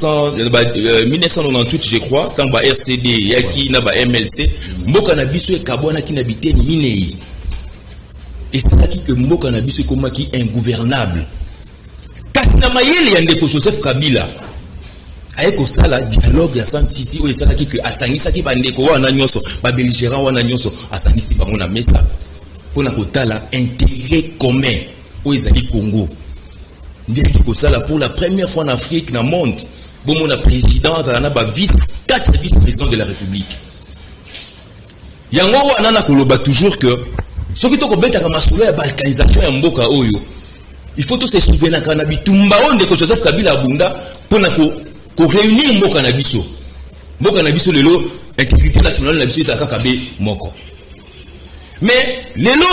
1998, je crois, quand bah RCD, yaki naba MLC, mboka na biso e kabwana ki nabité ni minei. Et c'est là que mboka na biso comme qui ingouvernable. Kasina mayele yandeko Joseph Kabila. Aeko sala dialogue ya Sam City o esala ki que asangisa ki bandeko wana nyonso ba belligérant wana nyonso asangisi bango na mesa pona kotala intérêt commun o ezali Congo. Ndeki ko sala pour la première fois en Afrique na monde bon na président na ba quatre vice-présidents de la République. Yango wana na koloba toujours que ce qui to ko beta kama solo ya balkanisation ya mboka oyo il faut tous se souvenir kana bitumba onde ko Joseph Kabila abunda pona ko réunir mboka na biso lelo intégrité nationale na biso ezaka kabe moko. Mais lelo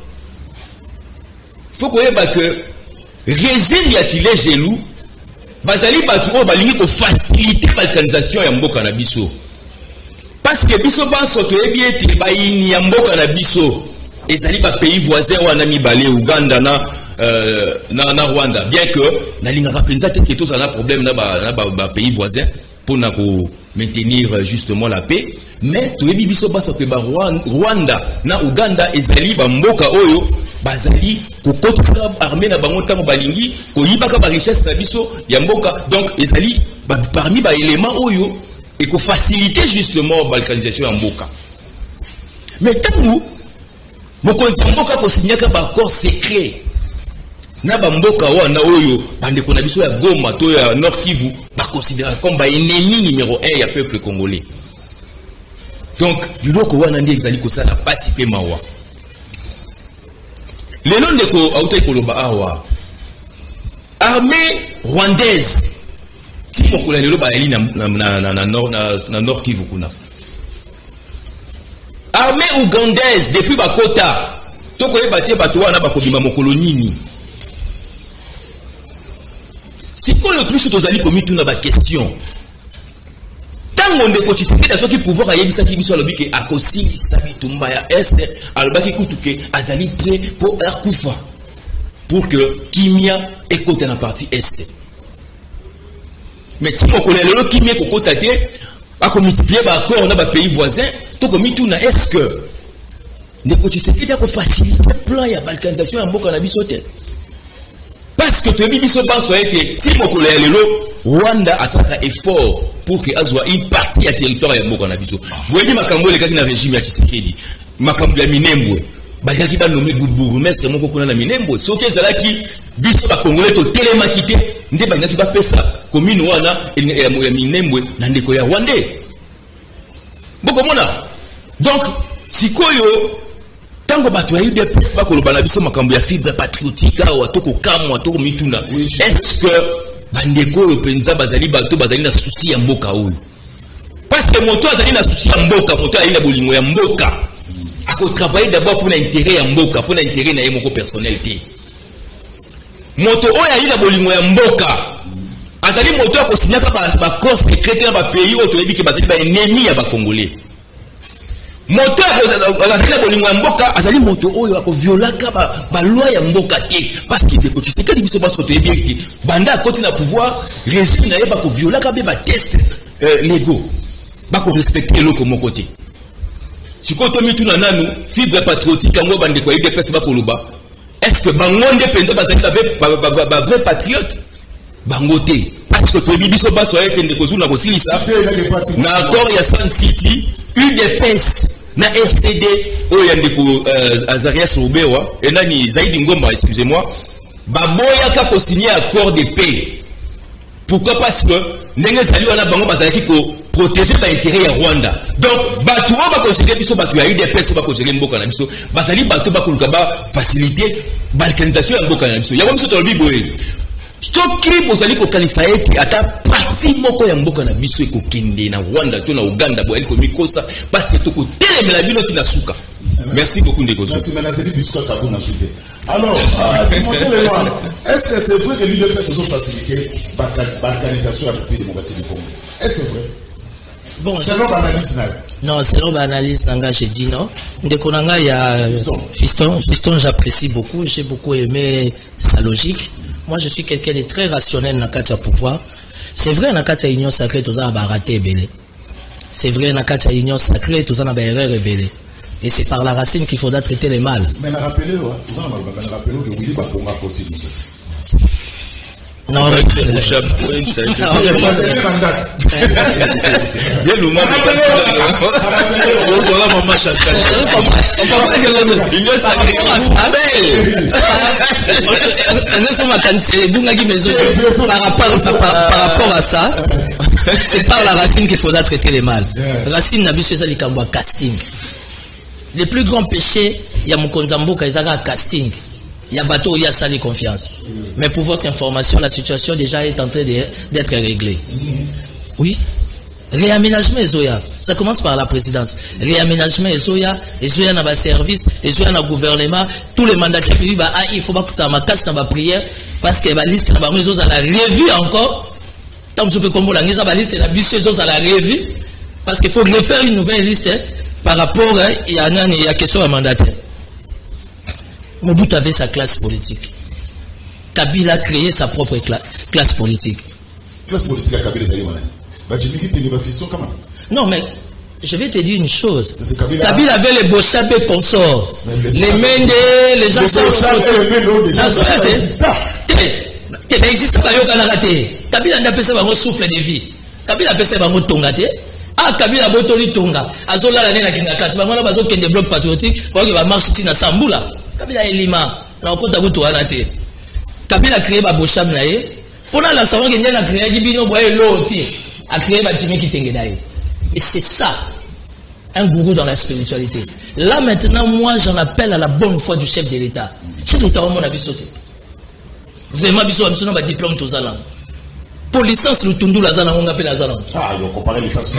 faut koyeba que régime ya tile gelou bazali batu o balingi ko faciliter balkanisation ya mboka na biso parce que biso banso to ebi ete bayini ya mboka na biso ezali ba pays voisins wana mibale Uganda na Rwanda, bien que nalinga penza te que un problème na ba pays voisins pour maintenir justement la paix, mais toyebi biso basa ke ba Rwanda na Uganda ezali ba mboka oyo bazali kokotisa armée na bango tango balingi koyibaka ba richesse na biso ya mboka. Donc ezali parmi ba éléments oyo et ko faciliter justement balkanisation ya mboka. Mais tango mokonzi mboka ko signaka ba accord secret na ba mboka wana oyo bandeko na biso ya Goma to ya Nord Kivu ba considérer comme ba ennemi numéro 1 ya peuple congolais. Donc biloko wana ndi ezali ko sala pasi pe mawa. Le nom de ko auto koloba awa armée rwandaise ti mokola lelo ba eli na Nord Kivu kuna. Armée ougandaise depuis bakota to ko ebate bato wana bakobima mokolo nini. Si quoi le plus tozali komi tuna ba question. Tango ndeko Tshisekedi asoki pouvoir ayebisa ki biso alobi ke akosili sabitumba ya est alobaki kutuke azali prêt pour akufa pour que kimia ekote na partie est. Mais ti mokola lelo kimia kokota te ako multiplier ba accord na ba pays voisins to komi tuna est-ce que ndeko Tshisekedi ako faciliter plan ya balkanisation ya mboka na biso te. Parce que tu as dit que si Rwanda a fait effort pour que Azwa une partie du territoire de Mboka Nabiso. Vous avez dit Makambo le cas régime à Tshisekedi. Makambo ya Minembwe. Bagaki ba nommé bourgmestre moko kuna na Minembwe. Soki ezalaki biso ba Congolais to télémakité nde bagaki ba pesa commune wana ya Minembwe na ndeko ya Rwanda. Boko mona. Donc sikoyo tango bato ya UDPS ba koloba na biso makambo ya fibre patriotique awa to ko kamwa to mituna. Est-ce que bandeko yo penza bazali bato bazali na souci ya mboka oyo? Parce que moto azali na souci ya mboka, moto ali na bolingo ya mboka. Ako travailler d'abord pour l'intérêt ya mboka, pour l'intérêt na ye moko personnalité. Moto oyo ali na bolingo ya mboka. Azali moto ako signaka ba corps secret na ba pays oyo to yebi ke bazali ba ennemi ya ba Congolais. Moto azali na bolingo ya mboka azali moto oyo ako violaka ba loi ya mboka te parce que tu sais que biso baso to yebi banda akoti na pouvoir régime na ye ba ko violaka be ba test légaux ba ko respecter loko moko te. Sikoto mituna nanu fibre patriotique ngo bande ko yebe pesa ba koloba. Est-ce que bangonde penza bazali ba vrai patriote bangote parce que to biso baso yeke ndeko zuna ko silisa na accord ya Sun City UDPS na RCD oyo ndeko Azarias Rubewa et nani Zaidi Ngomba excusez-moi baboya ka ko signer accord de paix. Pourquoi? Parce que ndenge zali wana bango bazalaki ko protéger ba intérêt ya Rwanda. Donc batu ba ko gérer biso batu ya UDPS ba ko gérer mboka na biso bazali batu ba ko ba faciliter balkanisation ya mboka na biso. Ya biso to lobi boye. Stoki bozali ko kanisa ete ata parti moko ya mboka na biso ko kende na Rwanda to na Uganda bo eliko mikosa parce que to ko telemela bino tina suka. Merci beaucoup ndeko. Merci Manazeli biso ka kuna chuté. Alors, est-ce que c'est vrai que l'UDPS se sont facilité balkanisation à pays démocratique du Congo? Est-ce que c'est vrai? Bon, selon l'analyse là. Non, selon l'analyse nanga j'ai dit non. Ndeko nanga ya Fiston j'apprécie beaucoup, j'ai beaucoup aimé sa logique. Moi, je suis quelqu'un de très rationnel dans le pouvoir. C'est vrai, dans la union sacrée, tout ça a raté belé. C'est vrai, dans la union sacrée, tout ça a erreur belé. Et c'est par la racine qu'il faudra traiter les mâles. Mais rappelez-le, tout ça a rappelé que Willy Bakonga continue. Non, le chapeau, par rapport à ça, c'est par la racine qu'il faudra traiter les mâles. Racine n'a pas de casting. Les plus grands péchés, il y a mon konzamboka, il y a casting. Il y a bateau, il y a sali confiance. Mais pour votre information, la situation déjà est en train d'être réglée. Oui. Réaménagement Ezoya. Ça commence par la présidence. Réaménagement Ezoya n'a pas service, Ezoya n'a gouvernement. Tous les mandataires qui disent, il faut pas que ça m'acasse dans ma prière. Parce que la liste, la revue encore. Tant que je peux comprendre, la liste, la liste, à la revue. Parce qu'il faut refaire une nouvelle liste par rapport à question à mandataire. Mobutu avait sa classe politique. Kabila a créé sa propre classe politique. Classe politique à Kabila, non, mais Je vais te dire une chose. Kabila avait les Bochab et consorts. Les Mende, les gens qui mais existe pas yo kana raté. Kabila n'a pas ça va souffle de vie. Kabila a ça va tongate. Ah Kabila botoli tonga. Azola la nena kinga kati. Ba mona bazo kende bloc patriotique pour que va marcher tina Sambula. Kabila elima. Na okota kutu wana te. Kabila créé ba Bochab na ye. Pona la savon kende na créé bino boye loti. A créé ba Jimmy Kitenge daye. Et c'est ça un gourou dans la spiritualité. Là maintenant moi j'en appelle à la bonne foi du chef de l'État. Chef de l'État on a bisoté. Vraiment, bisous, on a un diplôme tous les ans. Pour licence, le Tundu, la zana, on appelle la zana. Ah, ils ont comparé licence.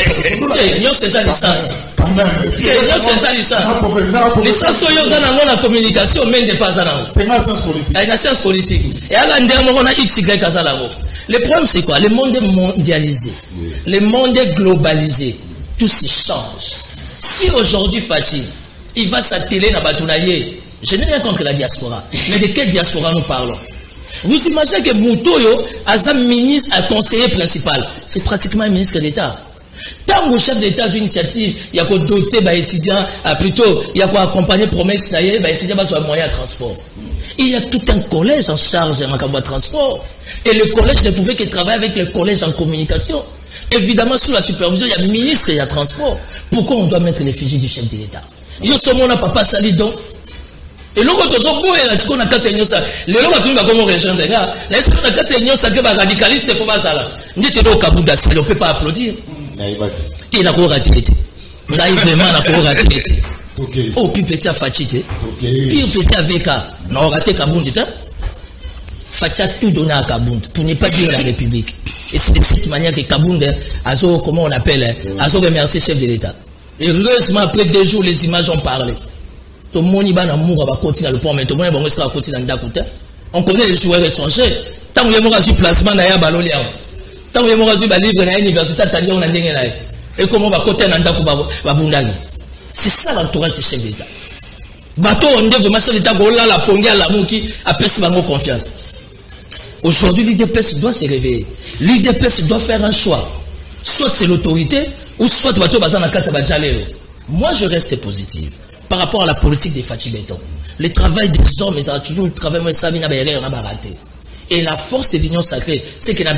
Non, c'est ça licence. Non, c'est ça licence. Licence, on a communication, mais n'est pas zana. C'est une science politique. Une science politique. Et à l'endroit, on a XY à zana. Le problème, c'est quoi? Le monde est mondialisé. Le monde est globalisé. Tout se change. Si aujourd'hui, Fatih, il va s'atteler dans Batounaye, je n'ai rien contre la diaspora. Mais de quelle diaspora nous parlons? Vous imaginez que Moutoyo, Azam ministre, un conseiller principal, c'est pratiquement un ministre d'État. Tant que chef d'État a une initiative, il y a quoi doter les étudiants, plutôt, il y a quoi accompagner promesse, les étudiants sur un moyen de transport. Il y a tout un collège en charge de transport. Et le collège ne pouvait que travailler avec le collège en communication. Évidemment, sous la supervision, il y a ministre et il y a transport. Pourquoi on doit mettre l'effigie du chef de l'État? Il y a ce monde, papa sali donc. Et l'autre, on a dit qu'on a 4 seigneurs. Le long, on a comment rejoindre les gars. Là, est-ce qu'on a 4 seigneurs, ça que les radicalistes, il faut pas ça là. On dit que au Kabunda, on ne peut pas applaudir. Tu es là pour ratifier. Là, il vraiment là pour ratifier. Oh, puis petit à Fatih. Puis petit à VK. Non, on a raté Kabunda. Fatih a tout donné à Kabunda pour ne pas dire la République. Et c'est de cette manière que Kabunda, comment on appelle, a remercié le chef de l'État. Et heureusement, après 2 jours, les images ont parlé. Tout le monde va continuer le point, mais tout le monde va continuer dans le on connaît les joueurs échangés. Tant que vous avez eu placement dans le ballon, tant que vous avez eu le livre dans l'université, on a dit et comment on va continuer dans le c'est ça l'entourage du chef d'État. Bateau, on dit vraiment chef d'État, la pongue à l'amour qui a perçu confiance. Aujourd'hui, l'IDPS doit se réveiller. L'IDPS doit faire un choix. Soit c'est l'autorité, ou soit bateau bazan à moi, je reste positif. Par rapport à la politique des Fatih Béton. Le travail des hommes, ils ont toujours le travail, moi, ça, on a raté. Et la force de l'union sacrée, c'est qu'il y a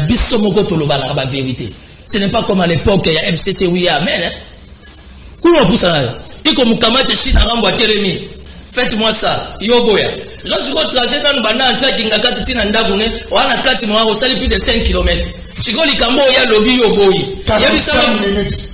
la vérité. Ce n'est pas comme à l'époque, il y a FCC, oui, amen. Comment pour ça? Et comme Kamate Chine a remboîté les faites-moi ça. Yoboya. Je suis au trajet dans le banane, entre Kingakati et Nandagune, on a 4 mois, on salue plus de 5 km. Je suis au Likambo, il y a lobby Yoboyi. Il y a 45 minutes.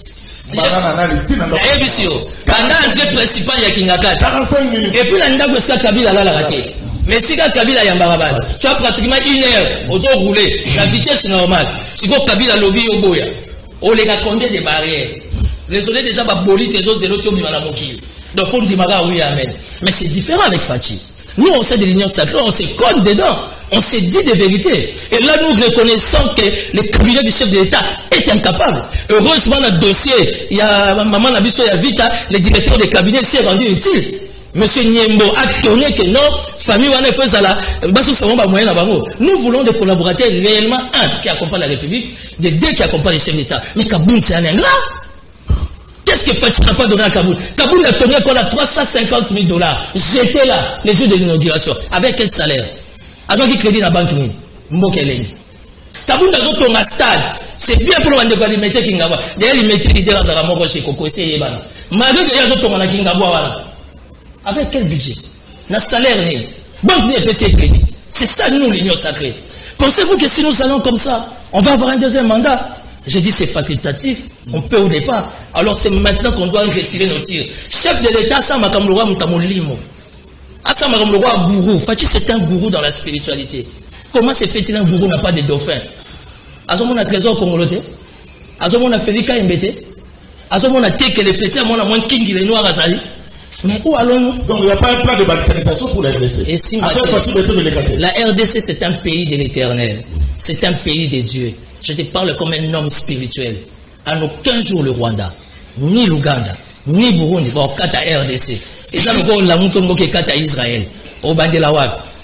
Pendant l'entrée principale, il y a Kingakati. 45 minutes. Et puis, la Kabila là, la raté. Mais si Kabila y a Mbarabal, tu as pratiquement 1 heure aux eaux roulées. La vitesse est normale. Si vous Kabila lobby au boya, on les a combien de barrières. Résolé déjà, ma bolite et autres zéros, tu as moqué. Donc, il faut dire, oui, amen. Mais c'est différent avec Fatih. Nous, on sait de l'union sacrée, on se colle dedans. On s'est dit des vérités. Et là, nous reconnaissons que le cabinet du chef de l'État est incapable. Heureusement, dans le dossier, il y a Maman Nabiso, il y a Vita, le directeur des cabinets s'est rendu utile. Monsieur Niembo a tourné que non, famille Wane Fezala, nous voulons des collaborateurs réellement, un qui accompagne la République, des 2 qui accompagnent le chef d'État. Mais Kaboun, c'est un ingrat. Qu'est-ce que Fatih n'a pas donné à Kaboun? Kaboun a tourné qu'on a 350 000 $. J'étais là, les jours de l'inauguration. Avec quel salaire? Agent qui crédit dans la banque, Mbokeleng. Kaboun a ton stade. C'est bien pour le monde de mettre Kingawa. D'ailleurs, il mettait l'idée dans la mort chez Koko, c'est Yébana. Malgré que les gens tombent dans Kingawa, avec quel budget? Notre salaire n'est. Banque n'est pas crédit. C'est ça, nous, l'union sacrée. Pensez-vous que si nous allons comme ça, on va avoir un 2e mandat? Je dis c'est facultatif, on peut au départ. Alors c'est maintenant qu'on doit retirer nos tirs. Chef de l'État, ça m'a comme le roi Moutamolimo. Ça m'a comme le roi gourou. Fatih, c'est un gourou dans la spiritualité. Comment se fait-il un gourou n'a pas de dauphin? Azomon a trésor congolais. Azomon a Félika Mbete. Azomon a Teke les petits, à moins King, les noirs à Zali. Mais où allons-nous? Donc il n'y a pas un plan de balkanisation pour la RDC. Et si la RDC, c'est un pays de l'éternel. C'est un pays de Dieu. Je te parle comme un homme spirituel. En aucun jour le Rwanda, ni l'Ouganda, ni Burundi, bon, kata RDC. Et ça, nous avons la moutongo qui est kata Israël. Au Bandelawak.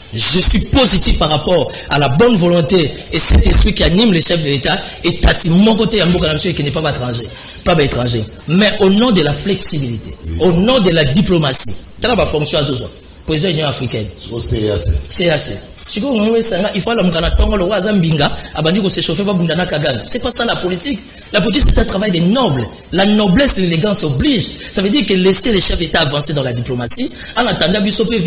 Je suis positif par rapport à la bonne volonté et cet esprit qui anime les chefs de l'État. Et Tati, mon côté, qui n'est pas étranger. Mais au nom de la flexibilité, au nom de la diplomatie, ça va fonctionner à Zozo, président de l'Union africaine. C'est assez. Il faut c'est pas ça la politique. La politique, c'est un travail des nobles. La noblesse et l'élégance obligent. Ça veut dire que laisser les chefs d'État avancer dans la diplomatie, en attendant,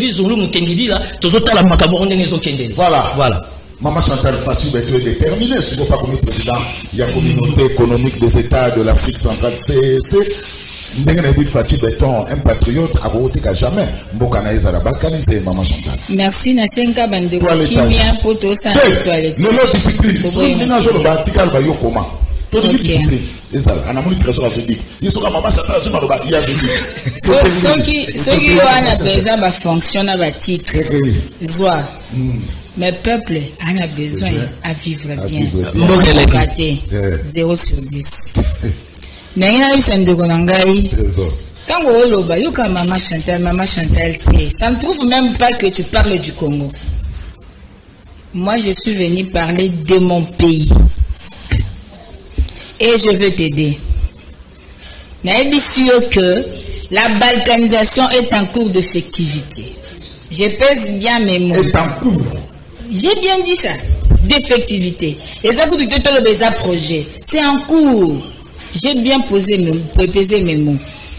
voilà. Maman Chantal Fatou est déterminée. Si vous pas comme président, il y a la communauté économique des États de l'Afrique centrale, CEC. Un patriote à voter qu'à jamais. Maman Chantal. Merci, Nasenka Bandeko. Kimia Poto San Toilette. Non, discipline. Ceux qui ont besoin de fonctionner à titre, mais peuple a besoin à vivre bien. 0 sur 10. Quand Maman Chantal, ça ne prouve même pas que tu parles du Congo. Moi, je suis venu parler de mon pays. Et je veux t'aider. Mais dit sûr que la balkanisation est en cours d'effectivité. Je pèse bien mes mots. Est en cours. J'ai bien dit ça. D'effectivité. Et ça, c'est en cours. J'ai bien pesé mes mots.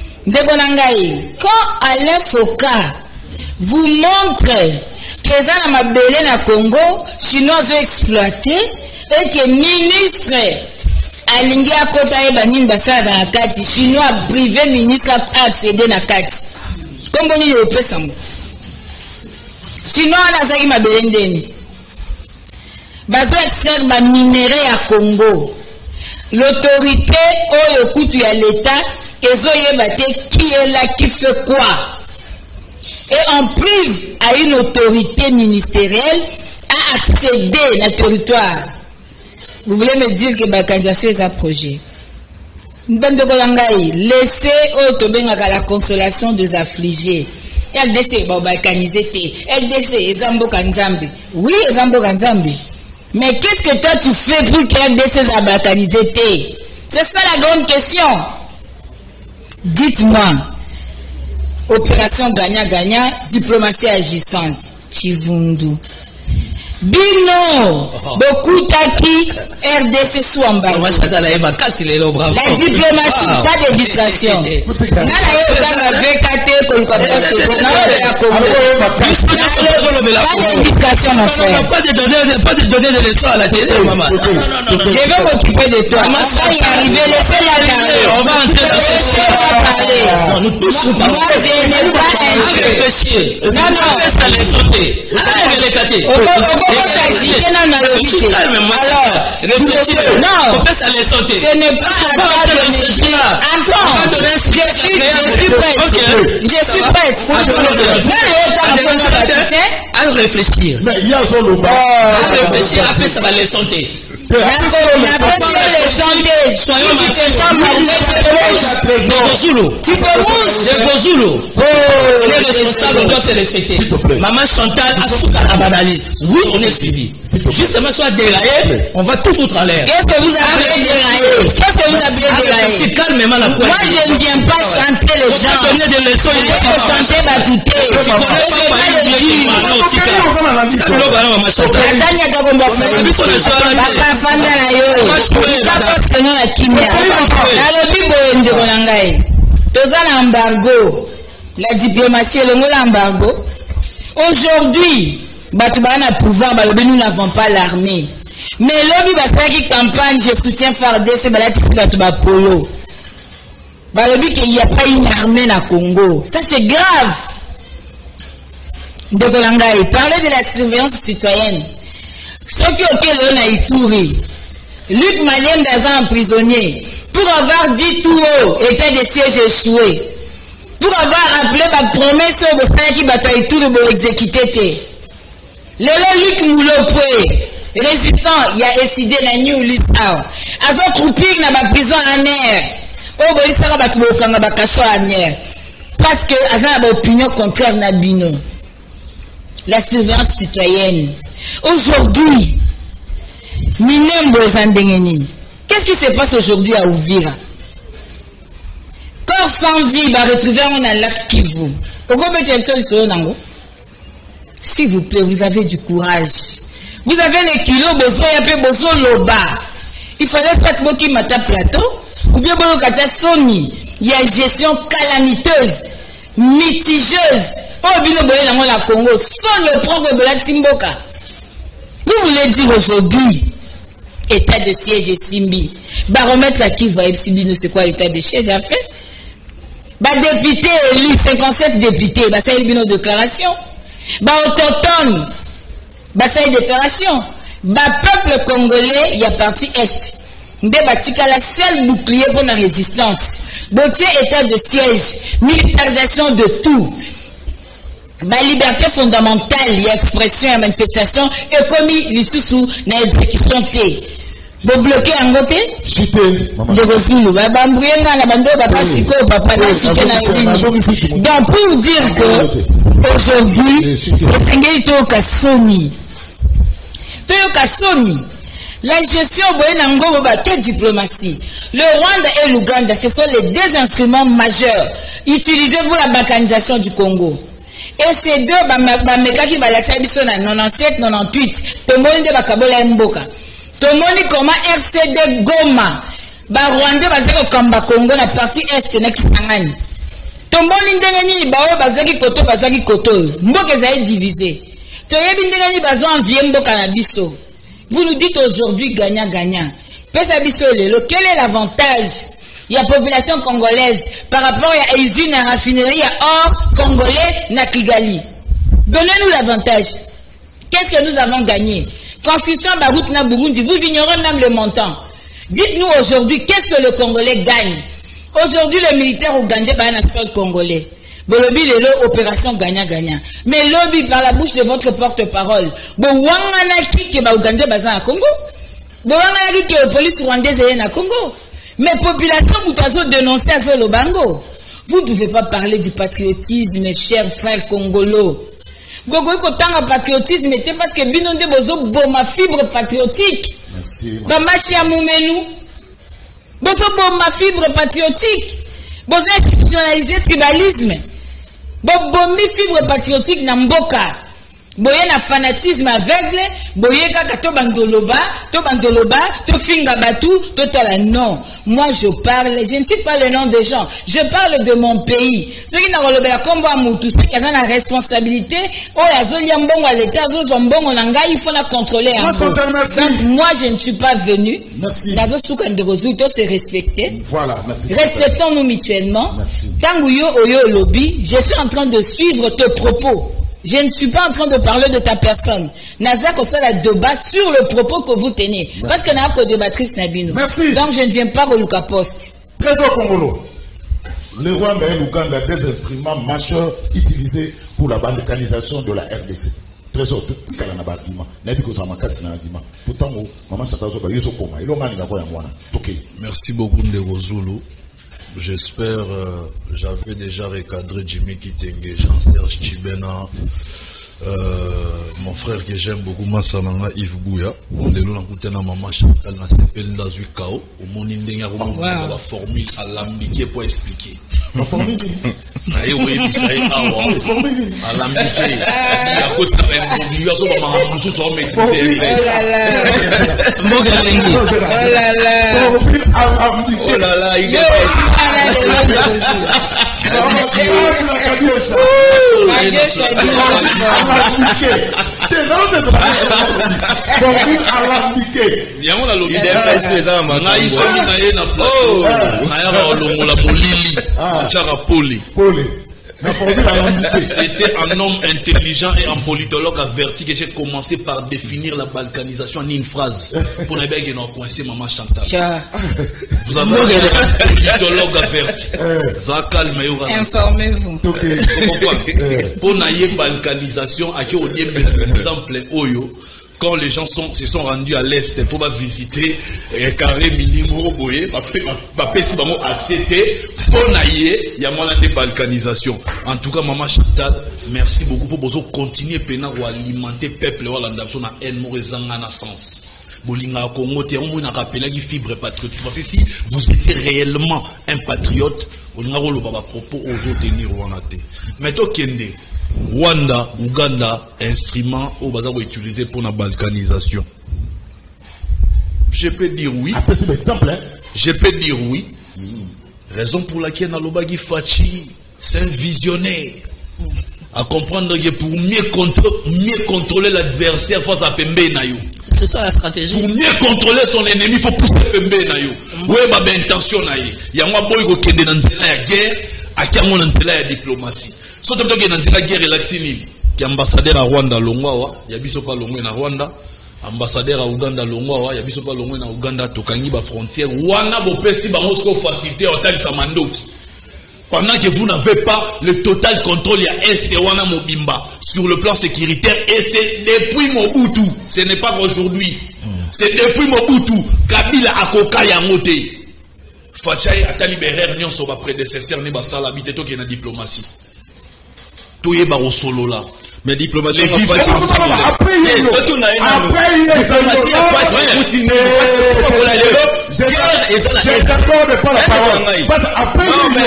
Quand Alain Foucault vous montre que les gens dans le Congo, Chinois ont exploité et que le ministre Alingi à côté de Bassar dans la carte, Chinois privé ministre a accédé à la carte. Comme on dit au président. Chinois a accédé à la carte. Bassar extraire ma minerai à Congo. L'autorité au écoute à l'État, qui est là, qui fait quoi? Et on prive à une autorité ministérielle à accéder à la territoire. Vous voulez me dire que la candidature est un projet? Laissez la consolation des affligés. LDC, LDC, Zambo Kanzambi. Oui, Zambo Kanzambi. Mais qu'est-ce que toi tu fais pour que LDC soit balkanisé? C'est ça la grande question. Dites-moi, opération gagnant-gagnant, diplomatie agissante, Chivundu. Bino, beaucoup taki, RDC sous embargo. La diplomatie, pas de distraction. Pas de donner de leçons à la télé, maman. Je vais m'occuper de toi. On va entrer dans nous tous nous parlons. Moi, je n'ai pas réfléchir. Ce n'est pas je suis prête. À réfléchir. Mais il y a à réfléchir, après ça va les santé. Les responsables doivent se respecter. Maman Chantal a banalisé. Oui, on est suivi. Justement, soit déraillé, on va tout foutre en l'air. Qu'est-ce que vous avez déraillé? C'est calmement la pointe. Moi, je ne viens pas chanter les gens. On va donner des leçons. Il faut chanter Batouté. La diplomatie est l'embargo. Aujourd'hui, nous n'avons pas l'armée. Mais l'objet qui campagne, je soutiens Fardé, c'est Polo. Il n'y a pas une armée dans le Congo. Ça, c'est grave. Parlez de la surveillance citoyenne. Ceux qui ont été là, Ituri, Luc Malien Dazan emprisonné, pour avoir dit tout haut, état de siège échoué, pour avoir rappelé ma promesse au Bostan qui bat Ituri pour exécuter. Le Luc Moulopoué, résistant, il a décidé la New List Out. Avant croupir dans ma prison en air, au Bolissa va tout le en air. Parce que, avant l'opinion contraire n'a bino. la surveillance citoyenne. Aujourd'hui, qu'est-ce qui se passe aujourd'hui à Ouvira? Corps sans vie, va retrouver un lac Kivu. S'il vous plaît, vous avez du courage. Vous avez les kilos, besoin loba. Il fallait faire qui mata plateau, ou bien Sony. Il y a une gestion calamiteuse, mitigeuse. Oh, bien la Congo, sans le propre de la Timboka. Vous voulez dire aujourd'hui, état de siège et Simbi. Baromètre là qui va Simbi, nous c'est quoi l'état de siège à fait? Bah député élu, 57 députés, bah ça y est une déclaration. Bah autochtone, bah ça y est déclaration. Bah peuple congolais, il y a parti Est. Débatika la seule bouclier pour la résistance. Botier état de siège, militarisation de tout. Bah liberté fondamentale, il y a expression et manifestation, et commis les sous na exécution T. Vous bloquez en côté? Donc pour dire que aujourd'hui, la gestion quelle diplomatie. Le Rwanda et l'Ouganda, ce sont les deux instruments majeurs utilisés pour la balkanisation du Congo. Et ces deux, qui va l'accès à 97, 98, tout le monde va kabola mboka. Tout le monde comment RCD Goma, Rwanda va se kamba Congo la partie est na Kisangani. Tout le monde ndengani ba bazaki koto, mboka zaï divisé. To yebi ndengani bazwa envier mboka na biso. Vous nous dites aujourd'hui gagnant. Pesa biso lelo, quel est l'avantage? Il y a population congolaise par rapport à usine à raffinerie or congolais na Kigali. Donnez-nous l'avantage. Qu'est-ce que nous avons gagné? Construction Barout na Burundi, vous ignorez même le montant. Dites-nous aujourd'hui, qu'est-ce que le Congolais gagne? Aujourd'hui, le militaire ougandais va un sol congolais. Bolobi lelo opération gagnant. Mais lobby par la bouche de votre porte-parole. Bo wangana ki ba ougandais baza na Congo. Bo wangana ki police rwandaise est na Congo. Mais population vous dénoncer à Zolo Bango. Vous ne pouvez pas parler du patriotisme, mes chers frères congolo. Beaucoup de patriotisme était parce que binonde bozo ma fibre patriotique. Merci. Bamachi amoumenu. Bozo ma fibre patriotique. Bozo institutionnaliser tribalisme. Bomi fibre patriotique na mboka. Boye na fanatisme aveugle, boye kaka to bandoloba, to finga batu, to tala non. Moi je ne cite pas le nom des gens, je parle de mon pays. Ceux qui n'ont pas comme moi, tous ceux qui ont la responsabilité, oh la zoli mbongo à l'état, zombongo nanga, il faut la contrôler. Donc moi je ne suis pas venu. Merci. Nazo soukande résultat se respecter. Voilà, merci. Respectons-nous mutuellement. Merci. Tanguyo oyo lobby, je suis en train de suivre tes propos. Je ne suis pas en train de parler de ta personne. Naza comme ça la débat sur le propos que vous tenez. Merci. Parce que n'a pas débattrice Nabino. Merci. Donc je ne viens pas au Luka Post. Trésor Congolo. Le Rwanda et l'Ouganda, des instruments majeurs utilisés pour la balkanisation de la RDC. Trésor, tout petit cas n'a pas d'argument. N'a pas de argument. Pourtant, maman Satazo, il y a ce coma. Il y a merci beaucoup de Zulu. J'espère, j'avais déjà recadré Jimmy Kitenge, Jean-Serge Chibena, mon frère que j'aime beaucoup, Massananga Yves Bouya. On est là, on a maman Chantal, on a s'appelé Ndazu Kao. Au monde indien, on a la formule alambiquée pour expliquer. La formule oui, oui, ça est, alambiquée. À côté de la mobilisation, on a tout ça, mais oh là là, il est c'était un homme intelligent et un politologue averti que j'ai commencé par définir la balkanisation en une phrase. Pour ne pas coincer maman Chantal. Vous avez un politologue averti. Ça calme. Informez-vous. Pour la balkanisation, à qui on dit exemple Oyo. quand les gens se sont rendus à l'Est pour visiter Carré Minimo Boye, accepté pour naïe, il y a moins de balkanisation. En tout cas, Maman Chantal, merci beaucoup pour continuer à alimenter le peuple dans la haine dans sens. Bolinga Congo, on a rappelé qui fibre patriotique. Parce que si vous étiez réellement un patriote, on a propos aux autres tenir Rwanda. Mais toi, Kende, Rwanda, Ouganda, instruments au bazar utilisé pour la balkanisation. Je peux dire oui. Après, c'est l'exemple, hein? Je peux dire oui. Raison pour laquelle Nalobagi Fachi, c'est un visionnaire. À comprendre que pour mieux contrôler l'adversaire face à Pembe Nayo. C'est ça la stratégie. Pour mieux contrôler son ennemi, il faut pousser Pembe Nayo. Oui, ma intention naïe. Il y a un boy qui est dans la guerre, à qui on est dans la diplomatie. Surtout que dans la guerre, il y a ambassadeur à Rwanda, Longwawa, il y a biso pas Longwe na Rwanda, ambassadeur à Ouganda, Longwawa, il y a biso pas Longwe na Ouganda, Tokangi ba frontière. Rwanda bo pesi ba mosko facilité au tal Samandoki. Pendant que vous n'avez pas le total contrôle, il y a Est et Wana Mobimba sur le plan sécuritaire, et c'est depuis Mobutu, ce n'est pas aujourd'hui. C'est depuis Mobutu, Kabila Akoka Yamote. Fachaï a libéré Nyon Soba prédécesseur, Neba Salabite, qui est dans la diplomatie. Tout est au solo là. Mais diplomatie, après, j'ai d'accord de pas la parole. Après,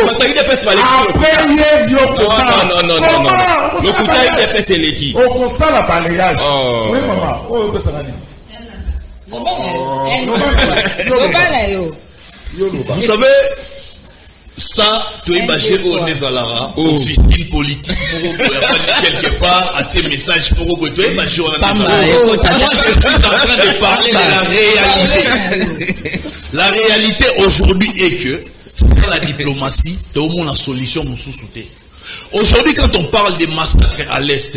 vous savez, ça, tu es basé au Nézalara, officine politique, pour quelque part, à tes messages, pour que tu es basé au Nézalara. Moi, je suis en train de parler de la réalité. La réalité aujourd'hui est que, dans la diplomatie, tu as au moins la solution pour sous-souter. Aujourd'hui, quand on parle des massacres à l'Est,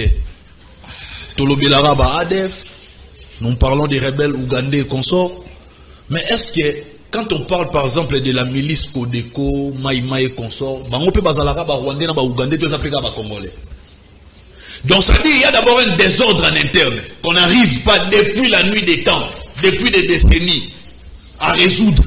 Tolobelara ba ADF, nous parlons des rebelles ougandais et consorts, mais est-ce que quand on parle par exemple de la milice Kodeko, Maïma et consorts, on peut basalara ba Rwandais, ba Ougandais, tous Africains, ba Congolais. Donc ça dit il y a d'abord un désordre en interne qu'on n'arrive pas depuis la nuit des temps, depuis des décennies, à résoudre.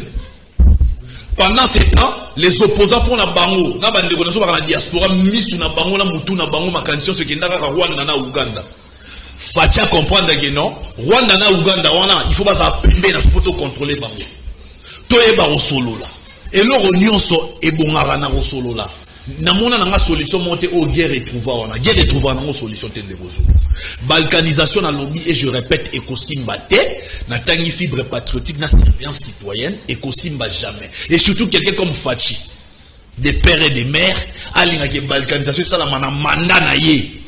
Pendant ces temps, les opposants pour la bango, na bande connaissons par la diaspora, mis na bango na mutu na bango ma candition ce qui n'a qu'à Rwanda na Ouganda. Fatia comprendre que non, Rwanda na Ouganda, il faut pas s'appeler na photo contrôler bango. Toyeba au solo là. Et l'or nyonso e bongara na au solo là. Namona na solution monter au guerre et trouver wana. Guerre et trouver na solution tende bozo. Balkanisation na lobby et je répète écosimba té na tangi fibre patriotique na surveillance citoyenne écosimba jamais. Et surtout quelqu'un comme Fachi, des pères et des mères, alinga ke balkanisation ça la mandat na yé.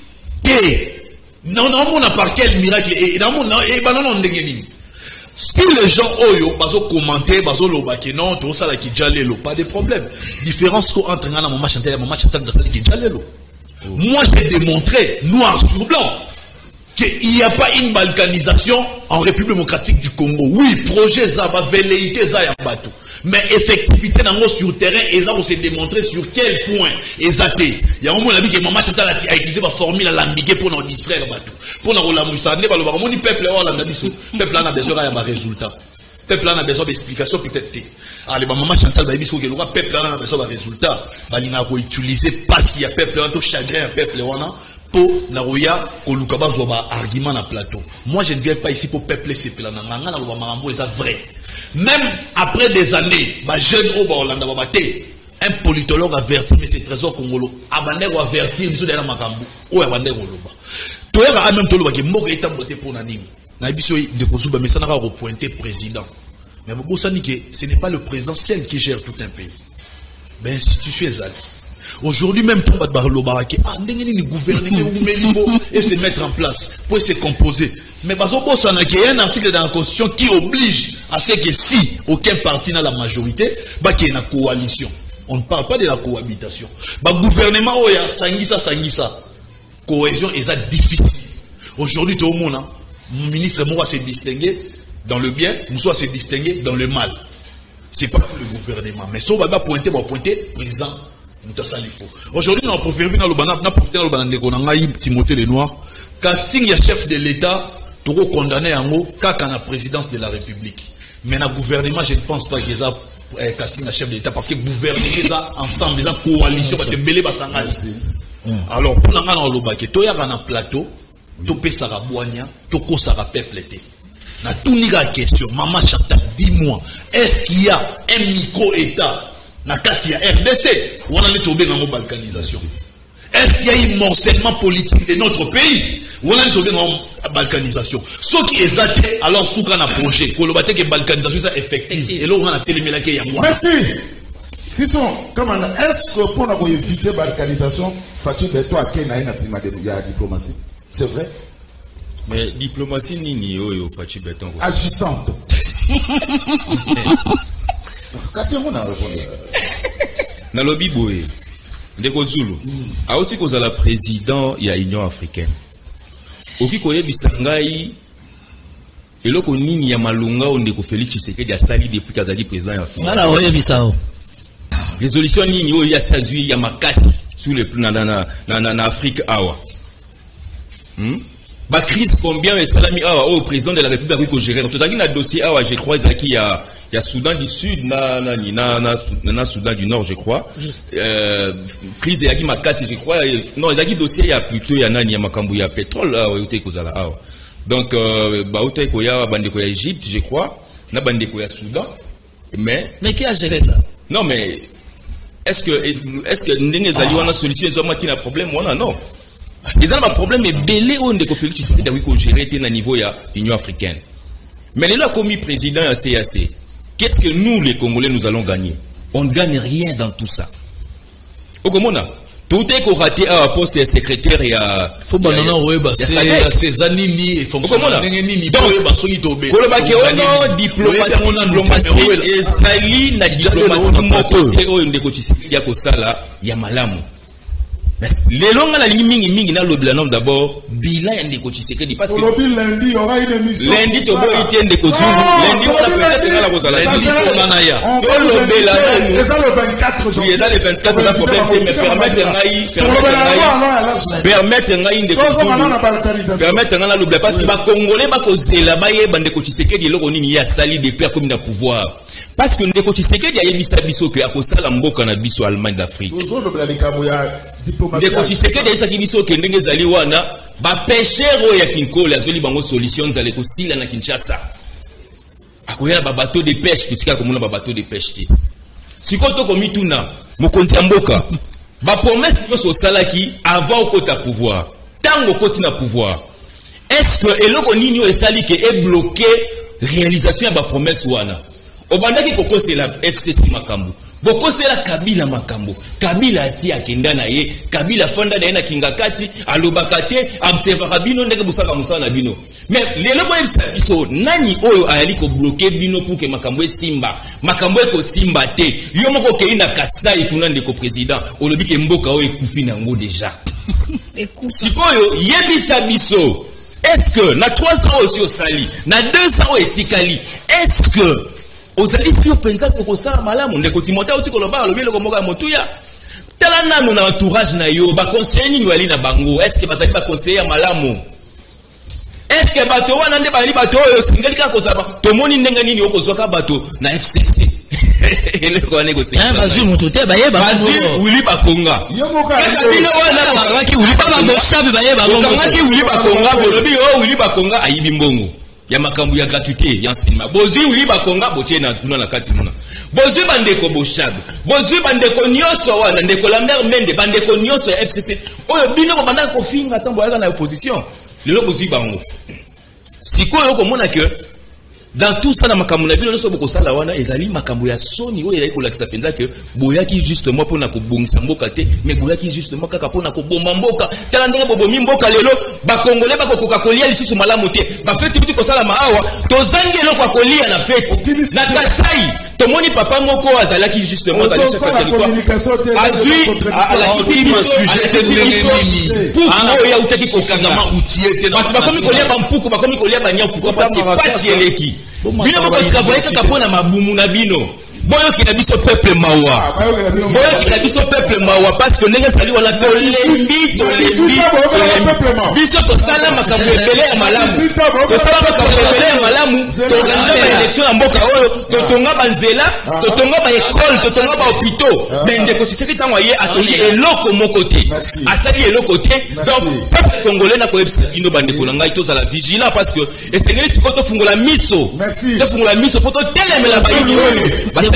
Té non on a par quel miracle et non non ndengeni. Si les gens oyo bazo commenter bazo lobaki non tout ça là qui jalelo pas de problème. Différence entre ngana Maman Chantal dans ça qui jalelo. Moi j'ai démontré noir sur blanc qu'il n'y a pas une balkanisation en République démocratique du Congo. Oui, projet ça va velléité ça ya bateau. Mais effectivité dans sur terrain et ça va se démontrer sur quel point exacté. Il y a un moment que Maman Chantal a utilisé la formule à l'ambigué pour nous distraire bateau. Pour nous la ne pas le peuple peuple a besoin d'un résultat. Peuple a besoin d'explications peut-être. Alors Maman Chantal va dire que le peuple a besoin d'un résultat. Il a utiliser pas s'il y a peuple un chagrin peuple pour naroya kolukaba zoba argument na plateau. Moi je ne viens pas ici pour peupler ces plans. Ngana lo marambo est vrai. Même après des années, ma jeune Oba Hollanda Babate, un politologue averti, mais c'est trésor congolo. Abandé ou averti, nous sommes dans Makambu. Ou abandé ou loba. Toi, il y a même tout le monde qui est mort et est pour l'anime. Nabiso de Kozuba, mais ça n'a pas repointé président. Mais ce n'est pas le président seul qui gère tout un pays. Mais l'institution est allée. Aujourd'hui, même pour le Baraki, gouverner et se mettre en place, pour se composer. Mais parce qu'il y a un article dans la Constitution qui oblige à ce que si aucun parti n'a la majorité, qu'il y ait une coalition. On ne parle pas de la cohabitation. Le gouvernement, Sangisa. Cohésion est difficile. Aujourd'hui, tout le monde, mon ministre Moura s'est distingué dans le bien, Moussa s'est distingué dans le mal. Ce n'est pas le gouvernement. Mais si on va pointer, président. Aujourd'hui, nous avons profité dans le Timothée Lenoir. Casting, il y a chef de l'État tu condamné en haut qu'à la présidence de la République. Mais dans le gouvernement, je ne pense pas qu'ils ont casting à chef de l'État parce que le gouvernement est ensemble, ils ont coalition, ils ont belé basangani. Alors, pour nous, on a un plateau, tu peux s'arabouania, tu peux s'arapeuple. Na tout la question, Maman Chata, dis-moi, est-ce qu'il y a un micro-État na Katia RDC ou on a tombé dans la balkanisation? Est-ce qu'il y a un morcellement politique de notre pays ou on a tombé dans la balkanisation? Ce qui est athée, alors sous un projet, que le bâtiment de balkanisation est effective. Et là, on a téléméla qui est merci. Fisson, est-ce que pour nous éviter la balkanisation, Fatih Beto a qu'il y a une diplomatie? C'est vrai? Mais diplomatie ni Fatih Beto. Agissante. Qu'est-ce qu'on a répondu? Dans le Biboé, Ndeko Zulu, a aussi cause à la président il y a Union africaine. Oki koye bisangai eloko nini ya malunga Ndeko Félix Tshisekedi a sali depuis kazali président ya Afrique. Voilà oye bisao. Résolution nini oyo ya sazui ya makati sur le plan na Afrique awa. Ba crise combien est salami awa au président de la République ko gérer. Tout ça qui na dossier awa je crois il y a Soudan du Sud na Soudan du Nord je crois. Crise ya ki makasi je crois. Non, il y a qui dossier ya plutôt ya nani ya makambu ya pétrole awa yote kozala awa. Donc ba uta ko ya bandeko ya Égypte je crois, na bandeko ya Soudan. Mais qui a géré ça? Non mais est-ce que ndenge zali wana solution ezoma ki na problème wana non. Ils ont un problème mais belé on de Félix Tshisekedi a ko gérer na niveau ya Union africaine. Mais les là commis président à CAC. Qu'est-ce que nous les Congolais nous allons gagner? On ne gagne rien dans tout ça. Au Comona, tout est qu'on raté à un poste de secrétaire et à faut banana c'est zanini et fonctionnaire nini donc diplomatie et sali na diplomatie moko te oyo ndeko Tshisekedi ya kosala ya malamu. Les longs à la ligne mingi na l'oblanum d'abord bilan ndeko Tshisekedi parce que lundi il y aura une émission lundi to boy tient ndeko Zulu lundi on a peut-être la kosala lundi on en a ya to lobela c'est ça le 24 janvier c'est ça le 24 on a problème mais permettre ngai ndeko Zulu permettre ngai l'obla parce que ba congolais ba kozela ba yeba ndeko Tshisekedi loko nini ya sali depuis comme na pouvoir. Parce que ndeko Tshisekedi a yebisa biso ke akosala mboka na biso Allemagne d'Afrique. Ndeko Tshisekedi a yebisa biso ke ndenge zali wana ba pêcheurs ya Kinkole azoli bango solution zale ko sila na Kinshasa. Akoya ba bateau de pêche kutika komona ba bateau de pêche ti. Sikoto komituna mokonzi ya mboka. Ba promesse nyonso salaki avant okota pouvoir. Tango koti na pouvoir. Est-ce que eloko nini o esali ke e bloqué réalisation ya ba promesse wana? Obandaki koko c'est la FCC makambo. Boko c'est la Kabila makambo. Kabila asi akenda na ye, Kabila fonda na ena kingakati, alobakate, observera bino ndenge busaka musana bino. Mais lelo bo ebisa biso nani oyo ayali ko bloquer bino pour que makambo simba. Makambo ko simba te. Yo moko ke ina kasai kuna ndeko président. Olobi ke mboka oyo ekufi nango déjà. Sikoyo yebisa biso. Est-ce que na 300 aussi au sali, na 200 etikali, est-ce que aux alliés sur pensa que ça malamu ndeko Timothée aussi koloba lobi le komoka motuya tala nanu na entourage na yo ba conseiller ni wali na bango est-ce que bazali ba conseiller malamu est-ce que bato wana nde bali bato yo singali ka kozaba to moni ndenga nini okozwaka bato na FCC ele ko négocier ah bazu mututé ba yeba bazu wili bakonga yo moka bino wana bakangaki wili bakonga shabe ba yeba bongo bakangaki wili bakonga lobi o wili bakonga ayibi mbongo ya makambu ya gratuité ya enseignement bozui wili bakonga botie na tuna na kati muna bozui bandeko boshab bozui bandeko nyonso wana ndeko Lambert Mende bandeko nyonso ya FCC oyo bino ko banda ko finga tambo ya na opposition lelo bozui bango sikoyo ko mona que dans tout ça na makambu na bino so boko sala wana ezali makambu ya soni oyo ezali ko lakisa penza que boyaki justement pona ko bongisa mboka te mais boyaki justement kaka pona ko bomba mboka tala ndenge bobomi mboka lelo ba congolais ba kokoka kolia lisusu malamu te ba feti kuti ko sala maawa to zangi eloko kolia na feti na Kasai to moni papa moko azalaki justement dans le territoire azui ala kisi pour ya utaki ko kazama utiete ba komi kolia ba mpuku ba komi kolia ba nyapuko parce que pas eleki bino boko travailler kaka pona mabumu na bino boyo qui a dit ce peuple mawa boyo qui a dit ce peuple mawa parce que n'est-ce pas wala to lembi biso to sala makambo ebele ya malamu to sala makambo ebele ya malamu to organiser ba élection en mboka oyo to tonga ba nzela to tonga ba école to tonga ba hôpitaux mais ndeko Tshisekedi tango ye atoli eloko mon côté asali eloko te donc peuple congolais na ko ebisa ino bandeko na ngai to sala vigilant parce que esengeli siko to fungola miso to fungola miso poto telemela ba ino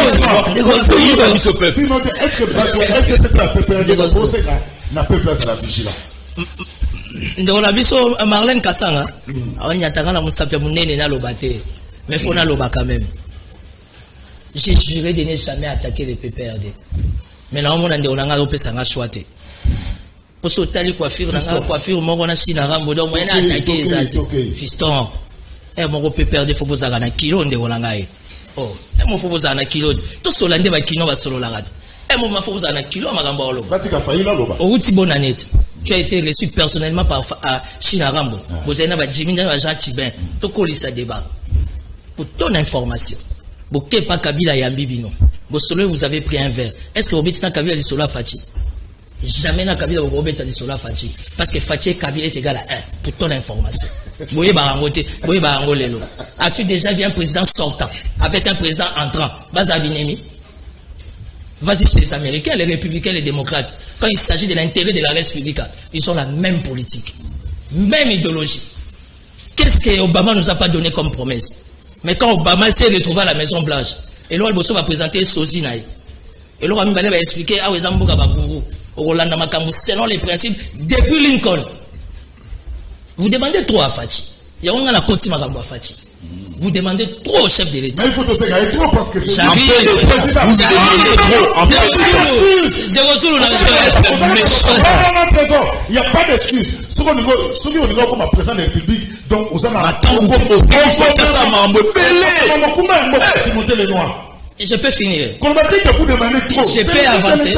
est-ce que la peuple n'a pas place à la vigilance? Ndeko na biso Marlène Kasanga anyatanga na musapia munene na lobate mais faut na loba quand même. J'ai juré de ne jamais attaquer les PPRD. Mais là on a ndeko nanga opesa nga choité. Pour sauter coiffure nanga coiffure moko na china rambo donc moi na attaquer ezate. Fiston. Mon PPRD faut poser na kilo ndeko nanga e. Oh, mon faut poser na kilo. To solande ba kino ba solo la rat. Mon ma faut poser na kilo makambo olo. Batika faila loba. Oh, uti bonanete. Tu as été reçu personnellement par China Rambo. Vous avez un Jimmy Jean Tibin. Tu colles ça débat. Pour ton information. Vous n'avez pas Kabila et Ambibino. Vous avez pris un verre. Est-ce que vous avez Kabila et Sola Fachi? Jamais na Kabila ou Robert et Sola Fachi. Parce que Fachi et Kabila est égal à 1. Pour ton information. Vous voyez Barangote. Vous voyez Barangolelo. As-tu déjà vu un président sortant avec un président entrant? Bazabinemi. Vas-y chez les Américains, les républicains, les démocrates. Quand il s'agit de l'intérêt de la République, ils ont la même politique, même idéologie. Qu'est-ce que Obama nous a pas donné comme promesse? Mais quand Obama s'est retrouvé à la Maison Blanche, et là, Bosso va présenter Sozi Naï. Et là, il va expliquer ah Zamboga Bakuru, au Rolanda Makambu, selon les principes depuis Lincoln. Vous demandez trop à Fachi. Il y a la côte Makambu à Fachi. Vous demandez trop au chef de l'État. Mais il faut te ségarer trop parce que c'est un peu le président. Vous demandez trop. Il n'y a pas d'excuse. Ce qu'on dit comme président de la République, donc vous en avez je peux finir. Je peux avancer.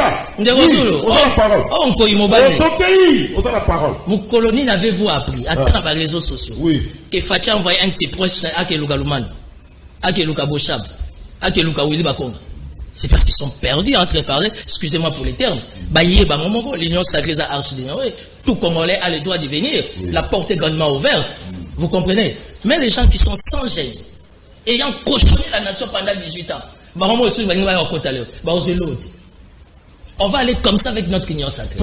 Vous colonie n'avez-vous appris à travers les réseaux sociaux que Fachi a envoyé un de ses proches à Keluka Luman, à Keluka Boshab, à Keluka Willy Bakonga? C'est parce qu'ils sont perdus entre parler, excusez-moi pour les termes. L'Union sacrée à Arche d'ignorer. Tout Congolais a le droit de venir. La porte est grandement ouverte. Vous comprenez? Mais les gens qui sont sans gêne, ayant cochonné la nation pendant 18 ans, on va aller comme ça avec notre union sacrée.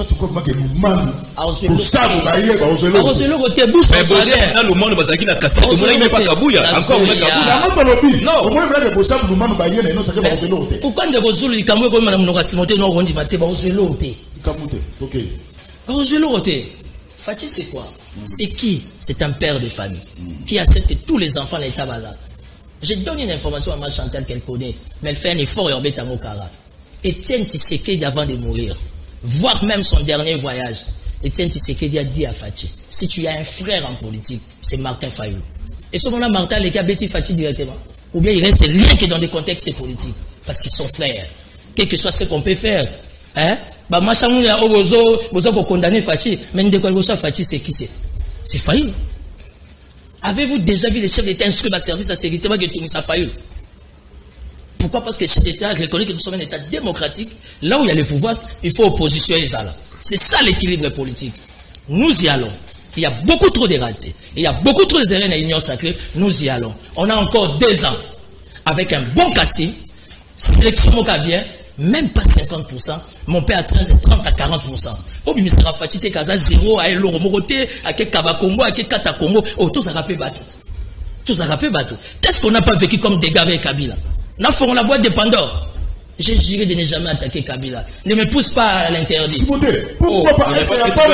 Fachi, c'est quoi? C'est qui? C'est un père de famille qui accepte tous les enfants de l'État bazar. Je donne une information à ma Chantal qu'elle connaît, mais elle fait un effort et en bête à Mokara. Etienne Tshisekedi avant de mourir, voire même son dernier voyage, Etienne Tshisekedi a dit à Fachi, si tu as un frère en politique, c'est Martin Fayulu. Et ce moment-là, Martin les cas Betty Fachi directement. Ou bien il reste rien que dans des contextes politiques, parce qu'ils sont frères. Quel que soit ce qu'on peut faire, hein? Bah, moi, vous condamner Fachi, mais de quoi Fachi, c'est qui c'est? C'est Fayulu. Avez-vous déjà vu les chefs d'État inscrits dans le service à sécurité qui ont mis ça Fayulu? Pourquoi? Parce que le chef d'État reconnaît que nous sommes un État démocratique. Là où il y a le pouvoir, il faut opposition et ça. C'est ça l'équilibre politique. Nous y allons. Il y a beaucoup trop de ratés. Il y a beaucoup trop d'erreurs dans l'Union sacrée. Nous y allons. On a encore 2 ans. Avec un bon casting, sélection au bien, même pas 50%, mon père atteindre 30 à 40%. Au ministère de Fatite Kaza 0 à Eloro Moroté, à Kavakongo, à Katakongo, tout ça rappelle bateau. Tout ça rappelle bateau. Qu'est-ce qu'on n'a pas vécu comme dégâts avec Kabila? Nous ferons la boîte de Pandore. J'ai juré de ne jamais attaquer Kabila. Ne me pousse pas à l'interdit. Pourquoi pas? Est-ce qu'il n'y a pas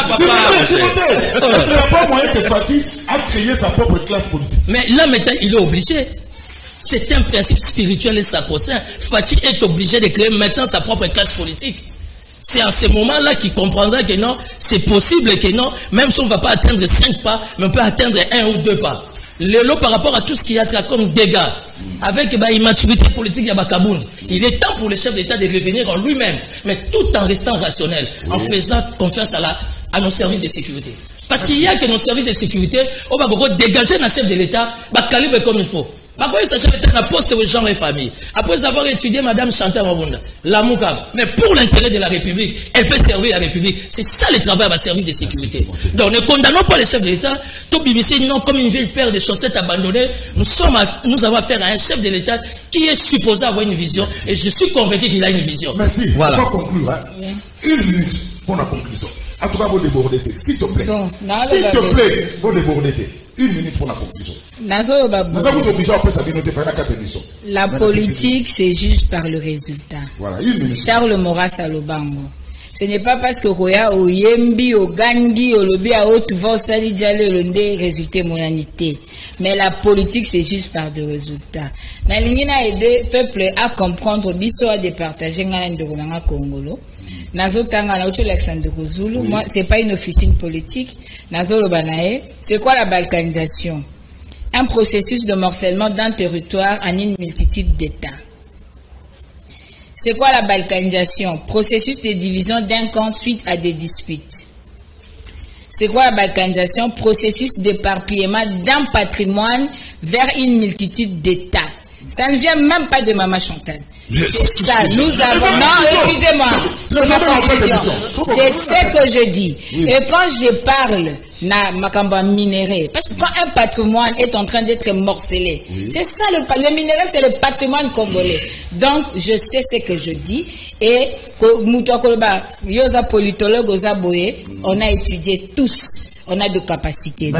moyen que Fatih a créé sa propre classe politique? Mais là maintenant, il est obligé. C'est un principe spirituel et sacro-saint. Fatih est obligé de créer maintenant sa propre classe politique. C'est à ce moment-là qu'il comprendra que non, c'est possible que non, même si on ne va pas atteindre 5 pas, mais on peut atteindre 1 ou 2 pas. Le lot par rapport à tout ce qu'il y a comme dégâts, avec l'immaturité politique de Bakaboun, il est temps pour le chef d'État de revenir en lui-même, mais tout en restant rationnel, en faisant confiance à nos services de sécurité. Parce qu'il y a que nos services de sécurité, on va dégager le chef de l'État, calibre comme il faut. Après, ça chef d'État n'a poste aux gens et famille. Après avoir étudié Madame Chantal Mabunda, la Mouka, mais pour l'intérêt de la République, elle peut servir la République. C'est ça le travail à service de sécurité. Donc, ne condamnons pas les chefs de l'État. Tout BBC, non, comme une vieille paire de chaussettes abandonnées. Nous avons affaire à un chef de l'État qui est supposé avoir une vision. Et je suis convaincu qu'il a une vision. Merci. Voilà. On va conclure. Hein. Une minute pour la conclusion. En tout cas, vous débordez, s'il te plaît. S'il te plaît, vous débordez. Une minute pour la conclusion. La politique se juge par le résultat. Voilà, une minute. Charles Maurras Alobango. Ce n'est pas parce que Roya ou Yembi ou Gandhi ou Lobi à haute voix au Sali Djale l'ondé résultat monanité. Mais la politique se juge par des résultats. Nalingina aidé peuple à comprendre biso à départager ngana ndoranga Congolo. Nazo tanga na ucho Alexandre Kozulu. Moi, c'est pas une officine politique. Nazo Lobanae. C'est quoi la balkanisation? Un processus de morcellement d'un territoire en une multitude d'États. C'est quoi la balkanisation? Processus de division d'un camp suite à des disputes. C'est quoi la balkanisation? Processus d'éparpillement d'un patrimoine vers une multitude d'États. Ça ne vient même pas de Maman Chantal. C'est ça, nous avons... Non, excusez-moi. C'est ce que je dis. Et quand je parle na makamba minéré, parce que quand un patrimoine est en train d'être morcelé, c'est ça le minerai, c'est le patrimoine congolais. Donc, je sais ce que je dis. Et, yoza politologue, yoza boye, on a étudié tous. On a de capacités.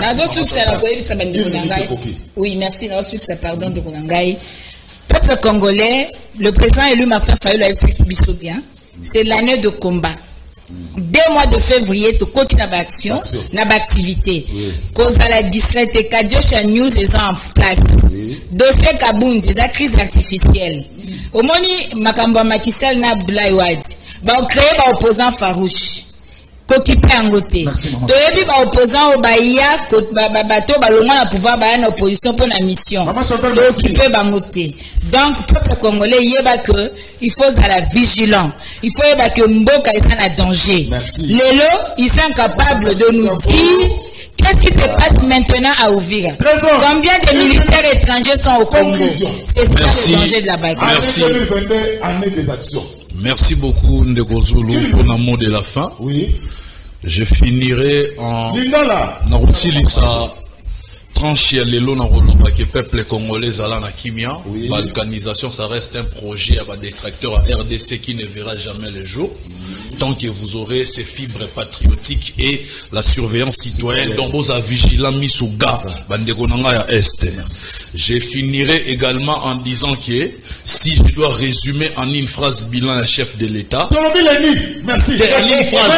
Oui, merci. Pardon de Konangai. Peuple congolais, le président élu Martin Fayulu a fait bien. C'est l'année de combat. Dès le mois de février, tu continues l'action, l'activité. Cause à la distraite, Kadiocha News, ils sont en place. Dossier Kabound, des crises artificielles. Au moni, Makamba Makissal na Blaiwad. On crée un opposant farouche. Kokipe angote. Toyebi ba opposant au Bahia, bato balonga na pouvoir ba na opposition pour la mission. Kokipe bangote. Donc peuple congolais yeba que il faut à la vigilant. Il faut yeba que mboka est en danger. Lelo, ils sont capables de nous dire qu'est-ce qui se passe maintenant à Ouvira. Combien de militaires étrangers sont au Congo? C'est ça le danger de la Balkany. Merci. 2022, année des actions. Merci beaucoup Ndeko Zulu pour le mot de la fin. Oui. Je finirai en Narusilisa tranché lelo na roloba que peuple congolais ala na kimia. Balkanisation, ça reste un projet à détracteur à RDC qui ne verra jamais le jour. Tant que vous aurez ces fibres patriotiques et la surveillance citoyenne dont vous avez vigilant Misuga, Bandegonanga à Est. Je finirai également en disant que si je dois résumer en une phrase bilan un chef de l'État. Merci. En une phrase.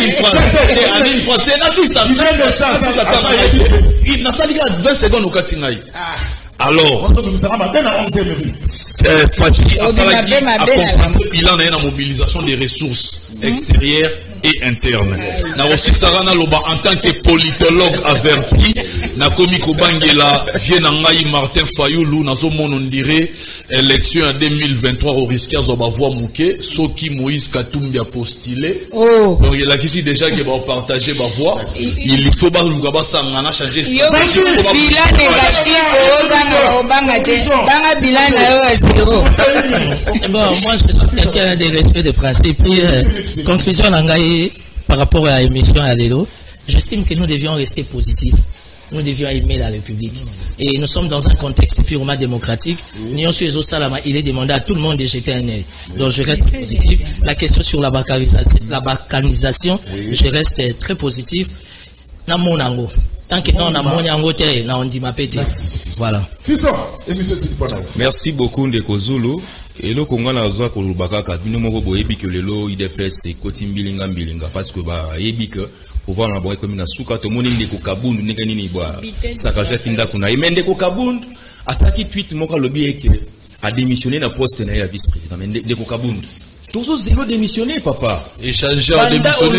Il n'a pas dit 20 secondes au Katingaï. Alors, Fatih a constaté bilan la mobilisation des ressources extérieures et internes. Na aussi Sarana Loba en tant que politologue averti, na komi kobangela Vienangai Martin Fayulu na zomono ndire élection en 2023 au risque zoba voix mouké Soki Moïse Katumbi a postulé. Donc il a ici déjà que va partager ma voix. Il faut pas nous gaba sangana changer. Bilan négatif banga bilan bon, moi je suis quelqu'un de respect des principes. Conclusion Langaï par rapport à l'émission à Lelo, j'estime que nous devions rester positifs. Nous devions aimer la République. Et nous sommes dans un contexte purement démocratique. L'Union sur les Salama, il est demandé à tout le monde de jeter un œil. Donc je reste positif. La question sur la balkanisation, je reste très positif. Namonango. Tant que nous on dit ma pété. Voilà. Merci beaucoup Ndeko Zulu. Et le Congo na zo ko lubaka ka bino moko boyebi que lelo IDPS ekoti mbilinga parce que ba yebi que pouvoir na boye comme na suka to moni Ndeko Kabundu ndenge nini bwa sakaja kinda kuna Ndeko Kabundu asaki tweet moko lobi eke a démissionné na poste na ya vice-président Ndeko Kabundu toujours zéro démissionné papa échangeur démissionné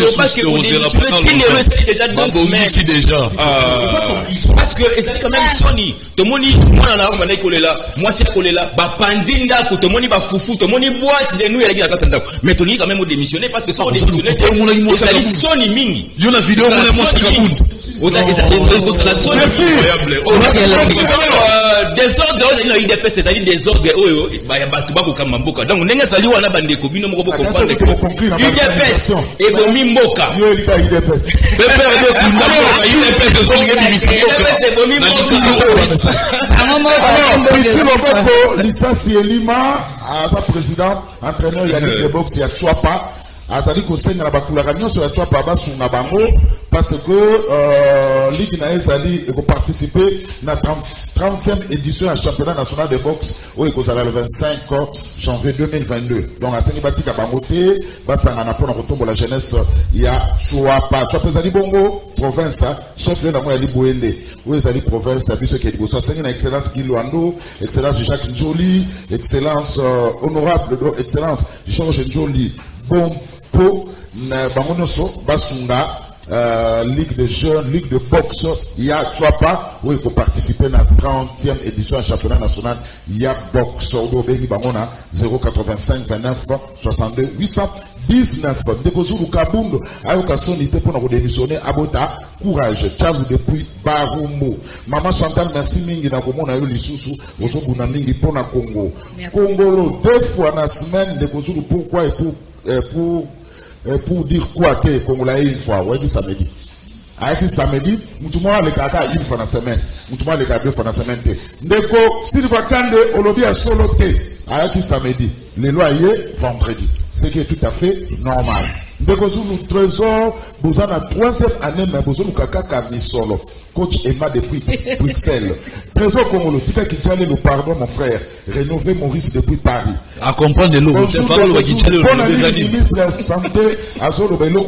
déjà 2 semaines déjà parce que c'est quand même Sony to moni moi na ko manai kolela moi c'est kolela ba panzinda ko to moni ba fufu to moni boîte de nous ya la katanda mais to ni quand même démissionner parce que ça démissionné c'est Sony mingi yo na vidéo moi Kabundu la Sony désordre désordre dans l'IDPS, c'est-à-dire désordre bah ya batu bako kama mboka. Donc ndenge sali wana bandeko bino moko comprendre que l'IDPS et bomi mboka. Yo lika IDPS. Pepper de kunda mboka IDPS de zonge bibisko. IDPS et bomi mboka. Alors, licence Elima à sa président, entraîneur Yannick de boxe ya Chouapa. Azali kosenga na bakulaka nyonso ya Chouapa basunga bango parce que Ligue na ezali eko participer na 30e édition du championnat national de boxe où il le 25 janvier 2022. Donc à ce batika bangote basanga na pona kotombo la jeunesse ya Chouapa. Chouapa ezali bongo province chef de la moya liboende où ezali province biso ke liboso sengi na excellence Kilwando, excellence Jacques Njoli, excellence honorable excellence Georges Njoli. Bon pour bangonoso basunga Ligue de jeunes, Ligue de boxe, il y a Chouapa, où il faut participer à la 30e édition du championnat national, il y a boxe, au Béni Bangona, 085 29 62 819. Déposou Kabound, à l'occasion d'ité pour nous démissionner, Abota, courage, Tchalou depuis Barumo. Maman Chantal, merci Mingi, na Komo, na yo Lissousou, Oso Bounaming, pour na Congo. Congo, 2 fois dans la semaine, déposou pourquoi et pour dire quoi que Congolais une fois, ouais, du samedi. Avec samedi, mutumwa le kaka une fois dans la semaine, mutumwa le kaka 2 fois dans la semaine. Ndeko, Sylvain Kande, Olobi a solo té, avec samedi, le loyer vendredi. Ce qui est tout à fait normal. Ndeko, sous le trésor, vous en a 3e année, mais vous en avez kaka solo. Coach Emma depuis Bruxelles. Trésor Congolo, tu fais qu'il le pardon, mon frère. Rénover Maurice depuis Paris. À comprendre l'eau. Bon ami ministre de la Santé, Azolo Belo,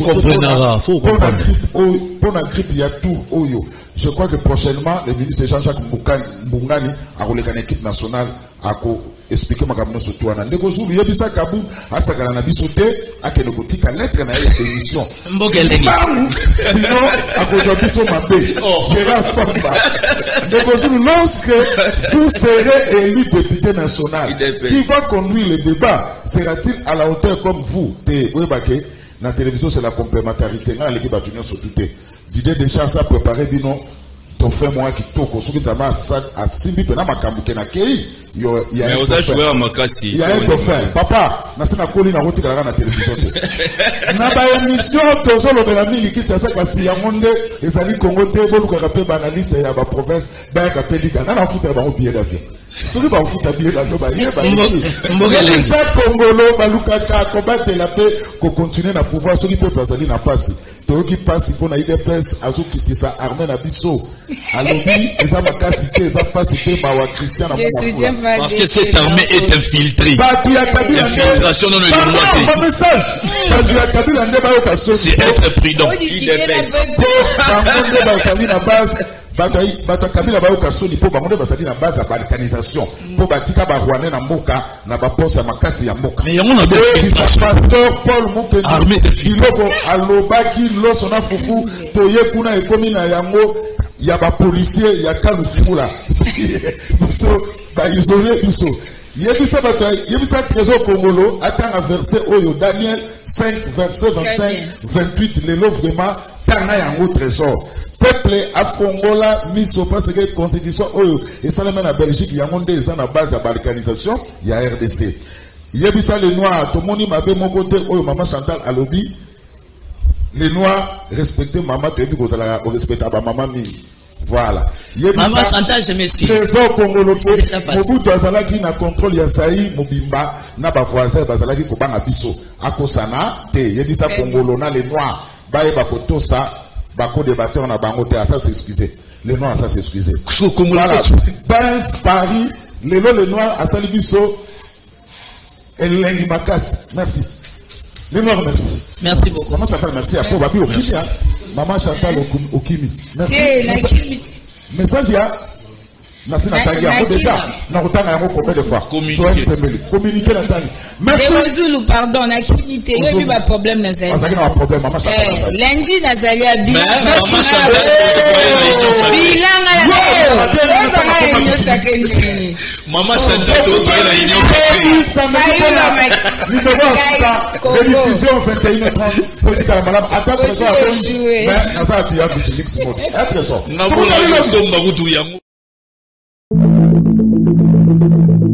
pour la grippe, il y a tout. Je crois que prochainement, le ministre Jean-Jacques Mbungani a relève une équipe nationale à expliquer ma cabinet sur toi. Ndeko Zulu yebisa Kabou à sa galana bisoté à que nos boutiques à lettre na émission. Sinon à cause de biso mabé. Gérard Famba. Ndeko Zulu lorsque vous serez élu député national, qui va conduire le débat sera-t-il à la hauteur comme vous? La télévision c'est la complémentarité. Dans l'équipe à Junior sur tout. Didier Deschamps a préparé bino. Ton fait moi qui toko ce qui t'a à Simbi pena makambuke na kei yo il y a un dauphin papa na sina koli na roti kala na télévision na ba émission tozo lo bela mingi ki tsa kasi ya monde ezali Congo te boluka pe banalise ya ba province ba ka pelika na futa ba billet d'avion soki ba futa billet d'avion ba yeba mbogele sa Congolo baluka ka combattre la paix ko continuer na pouvoir soki pe bazali na passe toki passe pour na IDPS azokitisa armée na biso alobi eza makasité eza pasité ba wa Christian na parce que cette armée est infiltrée. L'infiltration dans le droit. Message. C'est être prudent. Bato Kabila ba okasoni po bango bazali na base ya balkanisation po batika ba Rwanda na mboka na ba poste ya makasi ya mboka. Mais yango na be pasteur Paul Mukendi armée c'est biloko alobaki loso na fufu toye kuna ekomi na yango ya ba policier ya kalufula. So ba isolé biso. Yebisa bato yebisa trésor Congolo atanga verset oyo Daniel 5 verset 25 28 lelo vraiment tanga yango trésor. Peuple afongola miso parce que constitution oyo et ça même en Belgique yango nde eza na base ya balkanisation ya RDC. Yebisa les noirs to moni mabe mon côté oyo maman Chantal alobi les noirs respecter maman to yebi kozala o respecter ba maman mi. Voilà. Maman Chantal, je m'excuse. Trésor Congolo Mobutu azalaki na contrôle ya Saï Mobimba na ba voisin bazalaki ko banga biso akosana te yebisa Congolo na les noirs baye ba kotosa bako débatteur na bango te ça s'excuser les noirs ça s'excuser voilà dans Paris les noirs à Salibiso Elengi Makas merci les noirs merci merci beaucoup maman Chantal merci à pour babi Okimi maman Chantal Okimi merci message ya merci Nathalie à déjà na kotanga yango combien de fois communiquer Nathalie merci Zulu pardon na kimité il y a un problème Nazali parce qu'il y a un problème maman Chantal lundi Nazali a bien maman Chantal doit la union révision 21h30 politique à la madame attends trésor mais ça a bien du mix mode trésor na bola yo somba kutu yango Thank you.